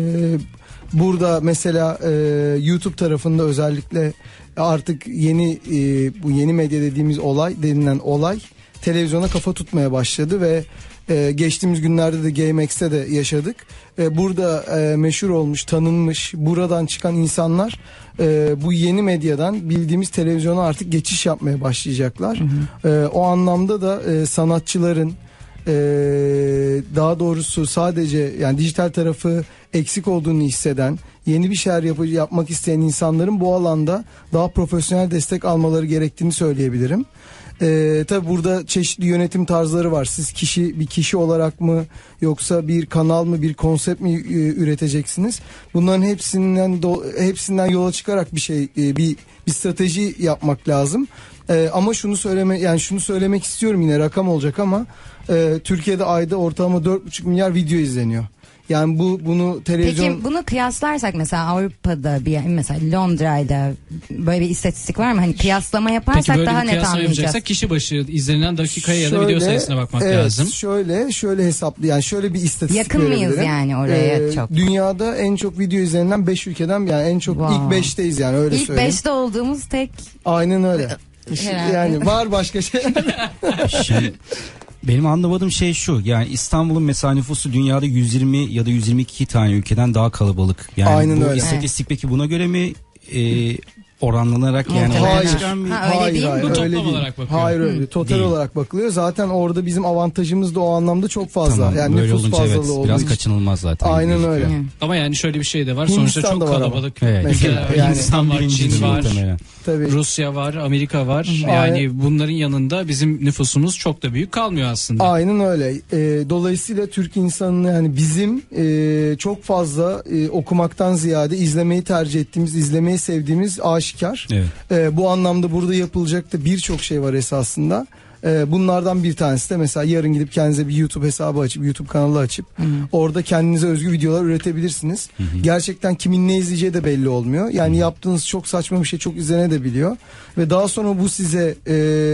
burada mesela e, YouTube tarafında özellikle artık yeni e, bu yeni medya dediğimiz olay denilen olay televizyona kafa tutmaya başladı ve e, geçtiğimiz günlerde de G M X'te de yaşadık. E, burada e, meşhur olmuş, tanınmış, buradan çıkan insanlar e, bu yeni medyadan bildiğimiz televizyona artık geçiş yapmaya başlayacaklar. Hı hı. E, o anlamda da e, sanatçıların Ee, daha doğrusu sadece yani dijital tarafı eksik olduğunu hisseden yeni bir şeyler yap- yapmak isteyen insanların bu alanda daha profesyonel destek almaları gerektiğini söyleyebilirim. Ee, tabi burada çeşitli yönetim tarzları var. Siz kişi bir kişi olarak mı yoksa bir kanal mı bir konsept mi e, üreteceksiniz? Bunların hepsinden do- hepsinden yola çıkarak bir şey e, bir bir strateji yapmak lazım. Ee, ama şunu söyleme yani şunu söylemek istiyorum yine rakam olacak ama e, Türkiye'de ayda ortalama dört buçuk milyar video izleniyor. Yani bu bunu televizyon
Peki bunu kıyaslarsak mesela Avrupa'da bir mesela Londra'yla böyle bir istatistik var mı? Hani kıyaslama yaparsak
Peki böyle
daha
bir
net
kıyaslama
anlayacağız.
yapacaksak kişi başı izlenen dakikaya ya da video
Şöyle,
sayısına bakmak
evet,
lazım.
Şöyle şöyle hesaplı yani şöyle bir istatistik
Yakın mıyız
verebilirim.
yani oraya çok?
Dünyada en çok video izlenen beş ülkeden yani en çok
Wow.
ilk beşteyiz yani öyle
İlk
söyleyeyim.
beşte olduğumuz tek
Aynen öyle.
Herhalde.
Yani var başka şey.
Şimdi benim anlamadığım şey şu. Yani İstanbul'un mesela nüfusu dünyada yüz yirmi ya da yüz yirmi iki tane ülkeden daha kalabalık. Yani
Aynen
bu
öyle.
istatistik peki buna göre mi e, oranlanarak yani
Muhtemelen.
ortaya çıkan bir...
Ha, öyle değil mi?
Bu toplam
öyle değil.
olarak bakıyor.
Hayır öyle. Total
Değil.
olarak bakılıyor. Zaten orada bizim avantajımız da o anlamda çok fazla.
Tamam,
yani
böyle
nüfus
olunca
fazlalığı
evet
olduğu
biraz
için.
kaçınılmaz zaten.
Aynen
gözüküyor.
öyle.
Hı.
Ama yani şöyle bir şey de var. Sonuçta
Hindistan'da
çok
var ama.
kalabalık
Evet.
ülkeler
Mesela,
var.
yani
Hindistan var,
Birincidir
Çin var,
muhtemelen.
Tabii.
Rusya var, Amerika var.
Aynen.
Yani bunların yanında bizim nüfusumuz çok da büyük kalmıyor aslında.
Aynen öyle. E, dolayısıyla Türk insanını yani bizim e, çok fazla e, okumaktan ziyade izlemeyi tercih ettiğimiz, izlemeyi sevdiğimiz aşikar.
Evet.
E, bu anlamda burada yapılacak da birçok şey var esasında. E, bunlardan bir tanesi de mesela yarın gidip kendinize bir YouTube hesabı açıp YouTube kanalı açıp
Hı hı.
orada kendinize özgü videolar üretebilirsiniz.
Hı hı.
Gerçekten kimin ne izleyeceği de belli olmuyor. Yani yaptığınız çok saçma bir şey çok izlenebiliyor ve daha sonra bu size e,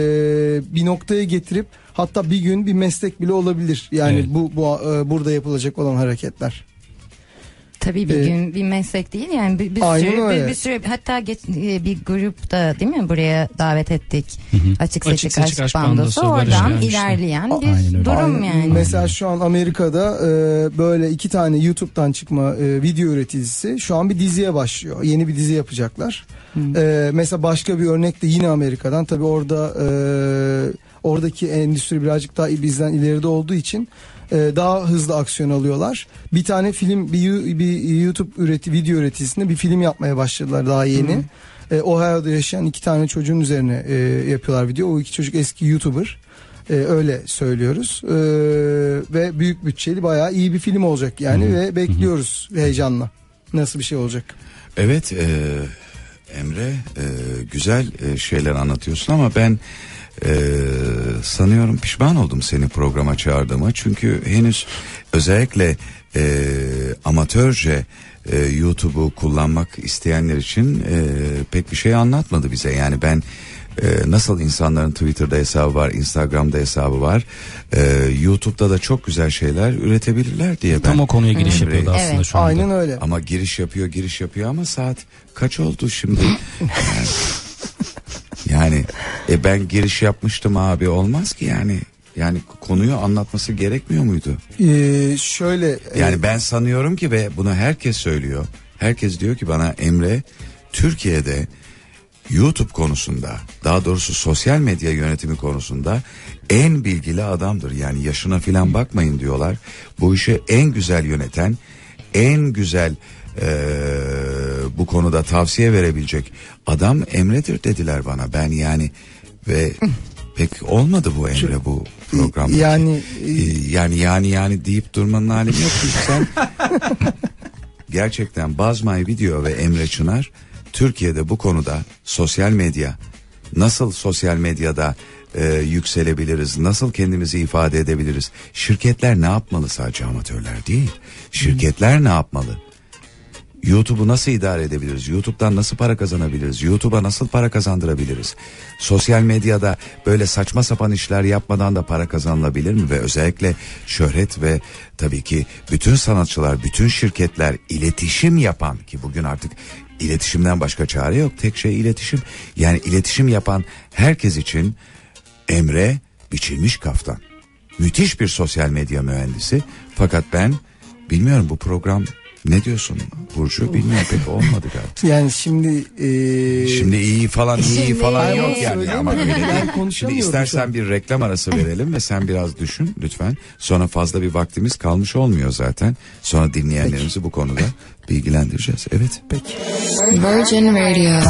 bir noktaya getirip hatta bir gün bir meslek bile olabilir. Yani
Evet.
bu bu e, burada yapılacak olan hareketler.
Tabii bir
Ee,
gün bir meslek değil yani bir, bir
Aynen
sürü bir,
öyle.
bir sürü hatta geç, e, bir grupta değil mi buraya davet ettik. Açık
Açık
Seçik
Seçik
Aşk
Aşk
Bandosu
Bandosu, Barış
oradan
gelmişti.
ilerleyen
A-
bir
aynen öyle.
durum
Aynen.
yani.
Mesela şu an Amerika'da e, böyle iki tane YouTube'dan çıkma e, video üreticisi şu an bir diziye başlıyor. Yeni bir dizi yapacaklar. E, mesela başka bir örnek de yine Amerika'dan. Tabii orada e, oradaki endüstri birazcık daha bizden ileride olduğu için e, daha hızlı aksiyon alıyorlar. Bir tane film bir, yu- bir YouTube üreti video üreticisinde bir film yapmaya başladılar daha yeni. E, Ohio'da yaşayan iki tane çocuğun üzerine e, yapıyorlar video. O iki çocuk eski YouTuber. Ee, öyle söylüyoruz. Ee, ve büyük bütçeli bayağı iyi bir film olacak yani ve bekliyoruz heyecanla. Nasıl bir şey olacak?
Evet e, Emre e, güzel e, şeyler anlatıyorsun ama ben e, sanıyorum pişman oldum seni programa çağırdığıma. Çünkü henüz özellikle e, amatörce e, YouTube'u kullanmak isteyenler için e, pek bir şey anlatmadı bize. Yani ben Ee, nasıl insanların Twitter'da hesabı var, Instagram'da hesabı var, ee, YouTube'da da çok güzel şeyler üretebilirler diye ben.
Tam o konuya giriş
Emre'yi-
yapıyordu aslında
Evet.
şu anda.
Aynen öyle.
Ama giriş yapıyor, giriş yapıyor ama saat kaç oldu şimdi? yani yani, e, ben giriş yapmıştım abi, olmaz ki yani. Yani konuyu anlatması gerekmiyor muydu?
Ee, şöyle e,
Yani ben sanıyorum ki ve bunu herkes söylüyor. Herkes diyor ki bana, Emre Türkiye'de YouTube konusunda, daha doğrusu sosyal medya yönetimi konusunda en bilgili adamdır. Yani yaşına filan bakmayın diyorlar. Bu işi en güzel yöneten, en güzel eee, bu konuda tavsiye verebilecek adam Emre'dir dediler bana. Ben yani ve pek olmadı bu Emre bu programda.
yani
Ee, yani yani yani deyip durmanın alemi yok. Çünkü sen gerçekten Bazmay Video ve Emre Çınar Türkiye'de bu konuda sosyal medya, nasıl sosyal medyada e, yükselebiliriz, nasıl kendimizi ifade edebiliriz? Şirketler ne yapmalı, sadece amatörler değil. Şirketler ne yapmalı? YouTube'u nasıl idare edebiliriz? YouTube'dan nasıl para kazanabiliriz? YouTube'a nasıl para kazandırabiliriz? Sosyal medyada böyle saçma sapan işler yapmadan da para kazanılabilir mi? Ve özellikle şöhret ve tabii ki bütün sanatçılar, bütün şirketler iletişim yapan, ki bugün artık iletişimden başka çare yok. Tek şey iletişim. Yani iletişim yapan herkes için Emre biçilmiş kaftan. Müthiş bir sosyal medya mühendisi. Fakat ben bilmiyorum, bu program ne diyorsun Burcu, bilmiyorum, pek olmadı galiba.
yani şimdi e,
Şimdi iyi falan iyi
Şimdi-
falan yok
Ay,
yani
söyleyeyim
ama
mi?
öyle
Ben
değil. Şimdi
konuşamıyorum şu
istersen
an.
bir reklam arası verelim ve sen biraz düşün lütfen. Sonra fazla bir vaktimiz kalmış olmuyor zaten. Sonra dinleyenlerimizi bu konuda bilgilendireceğiz. Evet.
peki.
Virgin Radio.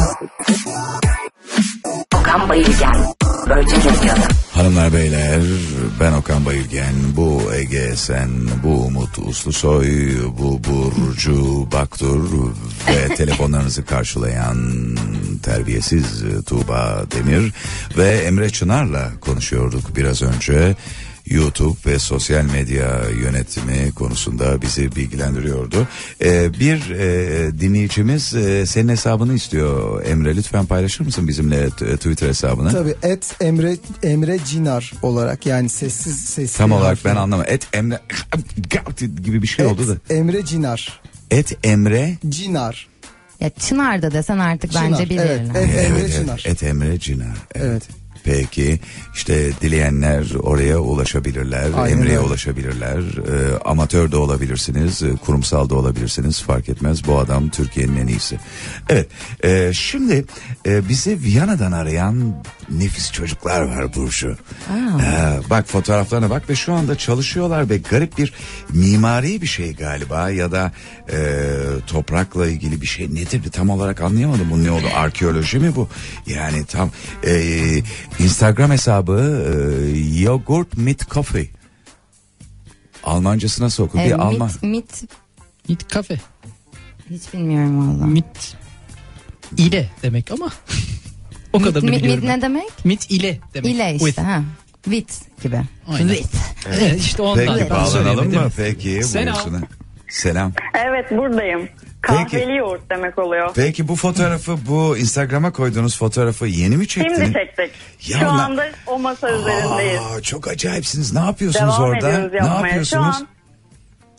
Okan Bayülgen, Virgin Radio'da.
Hanımlar beyler, ben Okan Bayülgen, bu Ege Esen, bu Umut Uslusoy, bu Burcu Baktur ve telefonlarınızı karşılayan terbiyesiz Tuğba Demir ve Emre Çınar'la konuşuyorduk biraz önce. YouTube ve sosyal medya yönetimi konusunda bizi bilgilendiriyordu. Ee, bir e, dinleyicimiz e, senin hesabını istiyor Emre. Lütfen paylaşır mısın bizimle t- Twitter hesabını?
Tabii et Emre Emre Cinar olarak, yani sessiz sessiz.
Tam olarak ben anlamadım. Et Emre gibi bir şey oldu da.
Emre Cinar.
Et Emre.
Cinar.
Ya Çınar'da desen artık
Çınar,
bence bilirler.
evet, evet. Emre
Evet,
Çınar.
evet, Et Emre Cinar. Evet.
Evet.
Peki işte dileyenler oraya ulaşabilirler,
Aynen
Emre'ye
öyle.
ulaşabilirler. Ee, amatör de olabilirsiniz, e, kurumsal da olabilirsiniz, fark etmez. Bu adam Türkiye'nin en iyisi. Evet, e, şimdi e, bizi Viyana'dan arayan nefis çocuklar var Burcu. Ee, bak fotoğraflarına bak ve şu anda çalışıyorlar ve garip bir mimari bir şey galiba ya da e, toprakla ilgili bir şey, nedir bir tam olarak anlayamadım. Bu ne oldu, arkeoloji mi bu? Yani tam e, Instagram hesabı e, Yogurt mit Coffee. Almancası nasıl okur?
E,
Bir
mit,
Alman.
mit
Mit kafe.
hiç bilmiyorum valla.
Mit ile demek ama o kadar da
mit, mit,
biliyorum.
mit ne demek?
Mit ile demek.
İle işte
With.
ha. Wit gibi.
Aynen.
Wit.
Evet, işte ondan.
Peki
Ben
bağlanalım
söyleyemedim.
mı? Peki.
Selam.
buyursunlar. Selam.
Evet buradayım. Kahveli yoğurt demek oluyor.
Peki bu fotoğrafı, bu Instagram'a koyduğunuz fotoğrafı yeni mi çektiniz?
Şimdi çektik.
Ya
Şu
lan-
anda o masa üzerindeyiz.
Aa, çok acayipsiniz. Ne yapıyorsunuz
Devam
orada?
ediyoruz
Ne
yapmaya. Şu
yapıyorsunuz?
an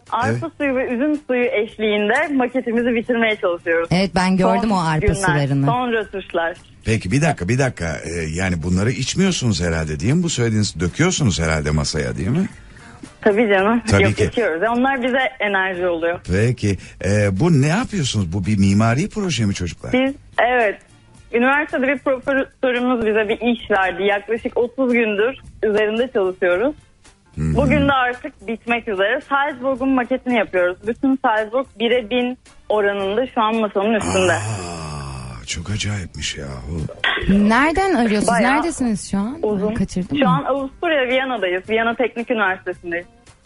arpa
Evet.
suyu ve üzüm suyu eşliğinde maketimizi bitirmeye çalışıyoruz.
Evet, ben gördüm
Son
o arpa
günler,
sularını.
Son rötuşlar.
Peki bir dakika bir dakika Ee, yani bunları içmiyorsunuz herhalde değil mi? Bu söylediğiniz döküyorsunuz herhalde masaya değil mi?
Tabii canım.
Tabii
Yok,
ki.
içiyoruz. Onlar bize enerji oluyor.
Peki e, bu ne yapıyorsunuz? Bu bir mimari proje mi çocuklar?
Biz evet. Üniversitede bir profesörümüz bize bir iş verdi. Yaklaşık otuz gündür üzerinde çalışıyoruz.
Hı-hı.
Bugün de artık bitmek üzere. Salzburg'un maketini yapıyoruz. Bütün Salzburg bire bin oranında şu an masanın üstünde.
Aa, çok acayipmiş ya.
Nereden arıyorsunuz?
Bayağı
Neredesiniz şu an?
Uzun.
Kaçırdım
Şu
mı?
an Avusturya Viyana'dayız. Viyana Teknik Üniversitesi'ndeyiz.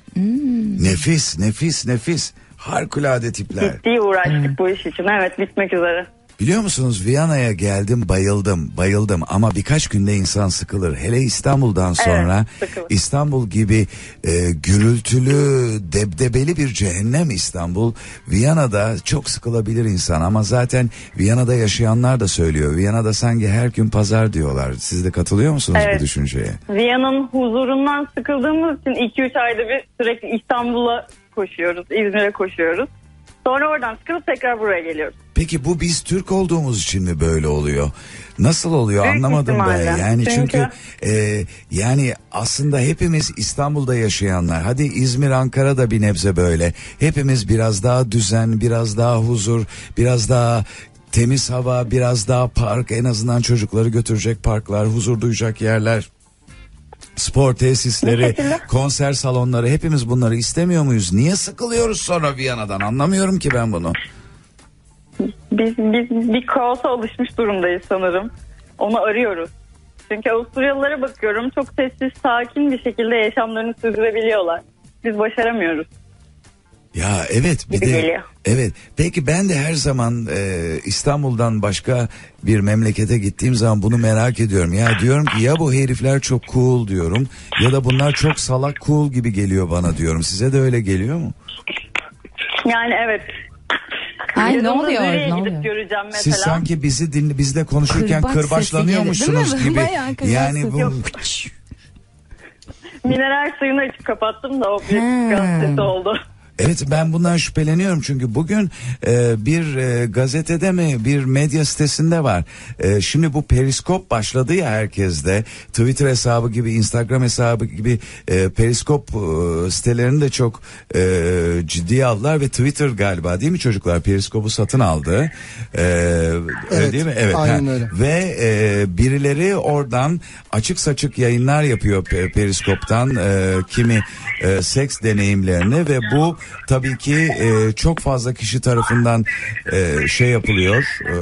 Nefis nefis nefis. Harikulade tipler.
Ciddi uğraştık bu iş için. Evet, bitmek üzere.
Biliyor musunuz Viyana'ya geldim bayıldım bayıldım ama birkaç günde insan sıkılır. Hele İstanbul'dan sonra
sıkılır.
İstanbul gibi e, gürültülü debdebeli bir cehennem İstanbul. Viyana'da çok sıkılabilir insan ama zaten Viyana'da yaşayanlar da söylüyor. Viyana'da sanki her gün pazar diyorlar. Siz de katılıyor musunuz
Evet.
bu düşünceye?
Viyana'nın huzurundan sıkıldığımız için iki üç ayda bir sürekli İstanbul'a koşuyoruz. İzmir'e koşuyoruz. Sonra oradan sıkılıp tekrar buraya geliyoruz.
Peki bu biz Türk olduğumuz için mi böyle oluyor? Nasıl oluyor
Büyük
anlamadım ben.
ihtimalle.
Yani çünkü,
Çünkü-
e, yani aslında hepimiz İstanbul'da yaşayanlar. Hadi İzmir, Ankara da bir nebze böyle. Hepimiz biraz daha düzen, biraz daha huzur, biraz daha temiz hava, biraz daha park. En azından çocukları götürecek parklar, huzur duyacak yerler. Spor tesisleri, konser salonları, hepimiz bunları istemiyor muyuz? Niye sıkılıyoruz sonra Viyana'dan? Anlamıyorum ki ben bunu.
Biz, biz bir kaosa alışmış durumdayız sanırım. Onu arıyoruz. Çünkü Avusturyalılara bakıyorum, çok sessiz, sakin bir şekilde yaşamlarını sürdürebiliyorlar. Biz başaramıyoruz.
Ya evet bir
Gibi
de
geliyor.
evet peki ben de her zaman e, İstanbul'dan başka bir memlekete gittiğim zaman bunu merak ediyorum. Ya diyorum ki ya bu herifler çok cool diyorum ya da bunlar çok salak cool gibi geliyor bana diyorum. Size de öyle geliyor mu?
Yani evet.
Ay, ne
Yarın da
oluyor,
nereye
ne
gidip
oluyor?
göreceğim mesela.
Siz sanki bizi dinle, bizle konuşurken
Kırbaç
kırbaçlanıyormuşsunuz
sesi gelir, değil
gibi.
mi? Bayağı kırbaç
Yani
sesi.
bu
Yok. Mineral suyunu açıp kapattım da o bir
Hmm.
gazetesi oldu.
Evet ben bundan şüpheleniyorum çünkü bugün e, bir e, gazetede mi bir medya sitesinde var. E, şimdi bu periskop başladı ya herkeste. Twitter hesabı gibi Instagram hesabı gibi e, periskop e, sitelerini de çok e, ciddiye aldılar ve Twitter galiba değil mi çocuklar periskopu satın aldı. E, öyle
Evet,
değil mi? Evet.
aynen
ha.
öyle.
Ve e, birileri oradan açık saçık yayınlar yapıyor pe- periskoptan e, kimi e, seks deneyimlerini ve bu tabii ki e, çok fazla kişi tarafından e, şey yapılıyor. E,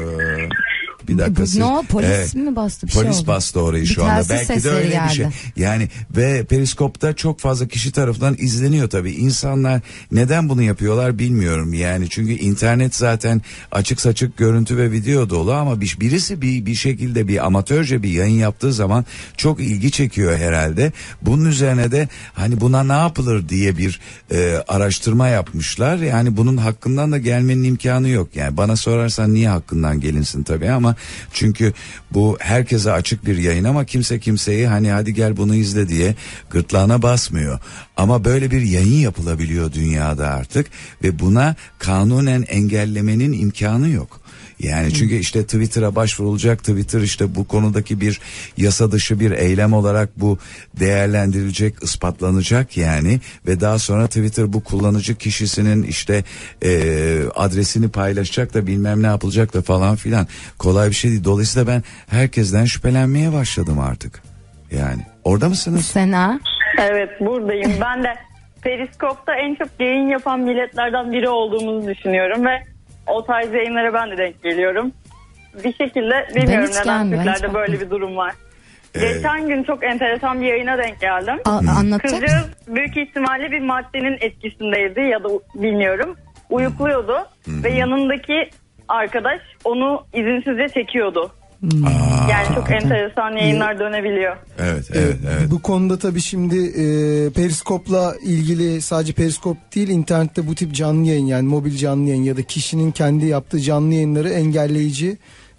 bir dakika. siz-
Ne o, polis
Evet.
mi bastı bir şey
Polis
oldu?
bastı orayı
Bir
şu anda.
telsiz
Belki de
sesleri
öyle bir
geldi.
şey. Yani ve periskopta çok fazla kişi tarafından izleniyor tabii. İnsanlar neden bunu yapıyorlar bilmiyorum. Yani çünkü internet zaten açık saçık görüntü ve video dolu ama bir, birisi bir bir şekilde bir amatörce bir yayın yaptığı zaman çok ilgi çekiyor herhalde. Bunun üzerine de hani buna ne yapılır diye bir e, araştırma yapmışlar. Yani bunun hakkından da gelmenin imkanı yok. Yani bana sorarsan niye hakkından gelinsin tabii ama çünkü bu herkese açık bir yayın ama kimse kimseyi hani hadi gel bunu izle diye gırtlağına basmıyor. Ama böyle bir yayın yapılabiliyor dünyada artık ve buna kanunen engellemenin imkanı yok. Yani çünkü işte Twitter'a başvurulacak, Twitter işte bu konudaki bir yasa dışı bir eylem olarak bu değerlendirilecek, ispatlanacak yani ve daha sonra Twitter bu kullanıcı kişisinin işte e, adresini paylaşacak da bilmem ne yapılacak da falan filan kolay bir şey değil. Dolayısıyla ben herkesten şüphelenmeye başladım artık. Yani orada mısınız?
Sena.
Evet, buradayım. Ben de Periskop'ta en çok yayın yapan milletlerden biri olduğumuzu düşünüyorum ve o tarz yayınlara ben de denk geliyorum. Bir şekilde bilmiyorum
hiç
neden
gelmiyor, hiç
Türklerde böyle
bakmadım.
bir durum var.
Ee,
Geçen gün çok enteresan bir yayına denk geldim.
A- anlatacak
Kızcağız
mısın?
büyük ihtimalle bir maddenin etkisindeydi ya da bilmiyorum. Uyukluyordu ve yanındaki arkadaş onu izinsizce çekiyordu.
Aa,
Yani çok enteresan yayınlar dönebiliyor.
evet, evet, evet.
Bu konuda tabii şimdi e, Periskop'la ilgili sadece Periskop değil internette bu tip canlı yayın yani mobil canlı yayın ya da kişinin kendi yaptığı canlı yayınları engelleyici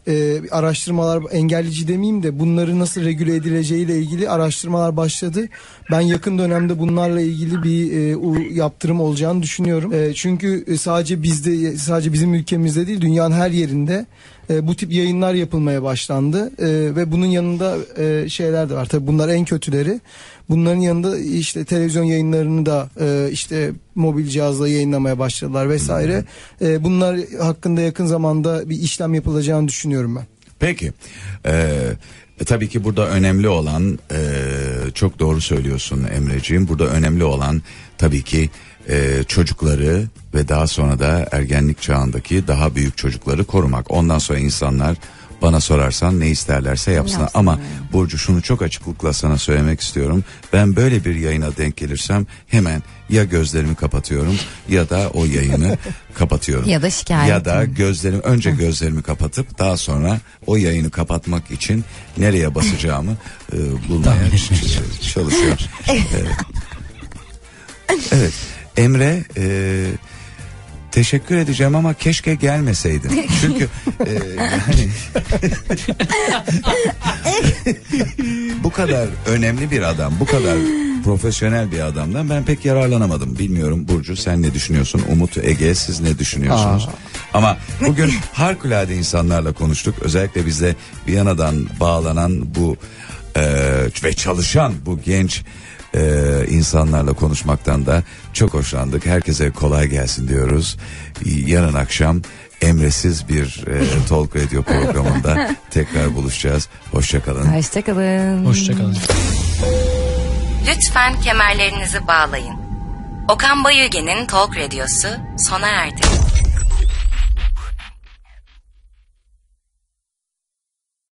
e, araştırmalar, engelleyici demeyeyim de bunları nasıl regüle edileceğiyle ilgili araştırmalar başladı. Ben yakın dönemde bunlarla ilgili bir e, u, yaptırım olacağını düşünüyorum. E, çünkü sadece bizde, sadece bizim ülkemizde değil, dünyanın her yerinde e, bu tip yayınlar yapılmaya başlandı. E, ve bunun yanında e, şeyler de var. Tabii bunlar en kötüleri. Bunların yanında işte televizyon yayınlarını da e, işte mobil cihazla yayınlamaya başladılar vesaire. E, bunlar hakkında yakın zamanda bir işlem yapılacağını düşünüyorum ben.
Peki. Ee, tabii ki burada önemli olan, e, çok doğru söylüyorsun Emreciğim. Burada önemli olan tabii ki e, çocukları ve daha sonra da ergenlik çağındaki daha büyük çocukları korumak. Ondan sonra insanlar bana sorarsan ne isterlerse yapsınlar.
Yapsın,
Ama
evet.
Burcu, şunu çok açıklıkla sana söylemek istiyorum. Ben böyle bir yayına denk gelirsem hemen ya gözlerimi kapatıyorum ya da o yayını kapatıyorum.
Ya da şikayet.
Ya da gözlerimi önce gözlerimi kapatıp daha sonra o yayını kapatmak için nereye basacağımı e, bulmaya ç- çalışıyorum. Evet. Evet. Emre, e, teşekkür edeceğim ama keşke gelmeseydin. Çünkü e, yani bu kadar önemli bir adam, bu kadar profesyonel bir adamdan ben pek yararlanamadım. Bilmiyorum Burcu, sen ne düşünüyorsun? Umut, Ege, siz ne düşünüyorsunuz? Aa. Ama bugün harikulade insanlarla konuştuk. Özellikle bize Viyana'dan bağlanan bu e, ve çalışan bu genç Ee, insanlarla konuşmaktan da çok hoşlandık. Herkese kolay gelsin diyoruz. Yarın akşam Emresiz bir e, Talk Radio programında tekrar buluşacağız. Hoşçakalın.
Hoşçakalın.
Hoşçakalın.
Lütfen kemerlerinizi bağlayın. Okan Bayülgen'in Talk Radyosu sona erdi.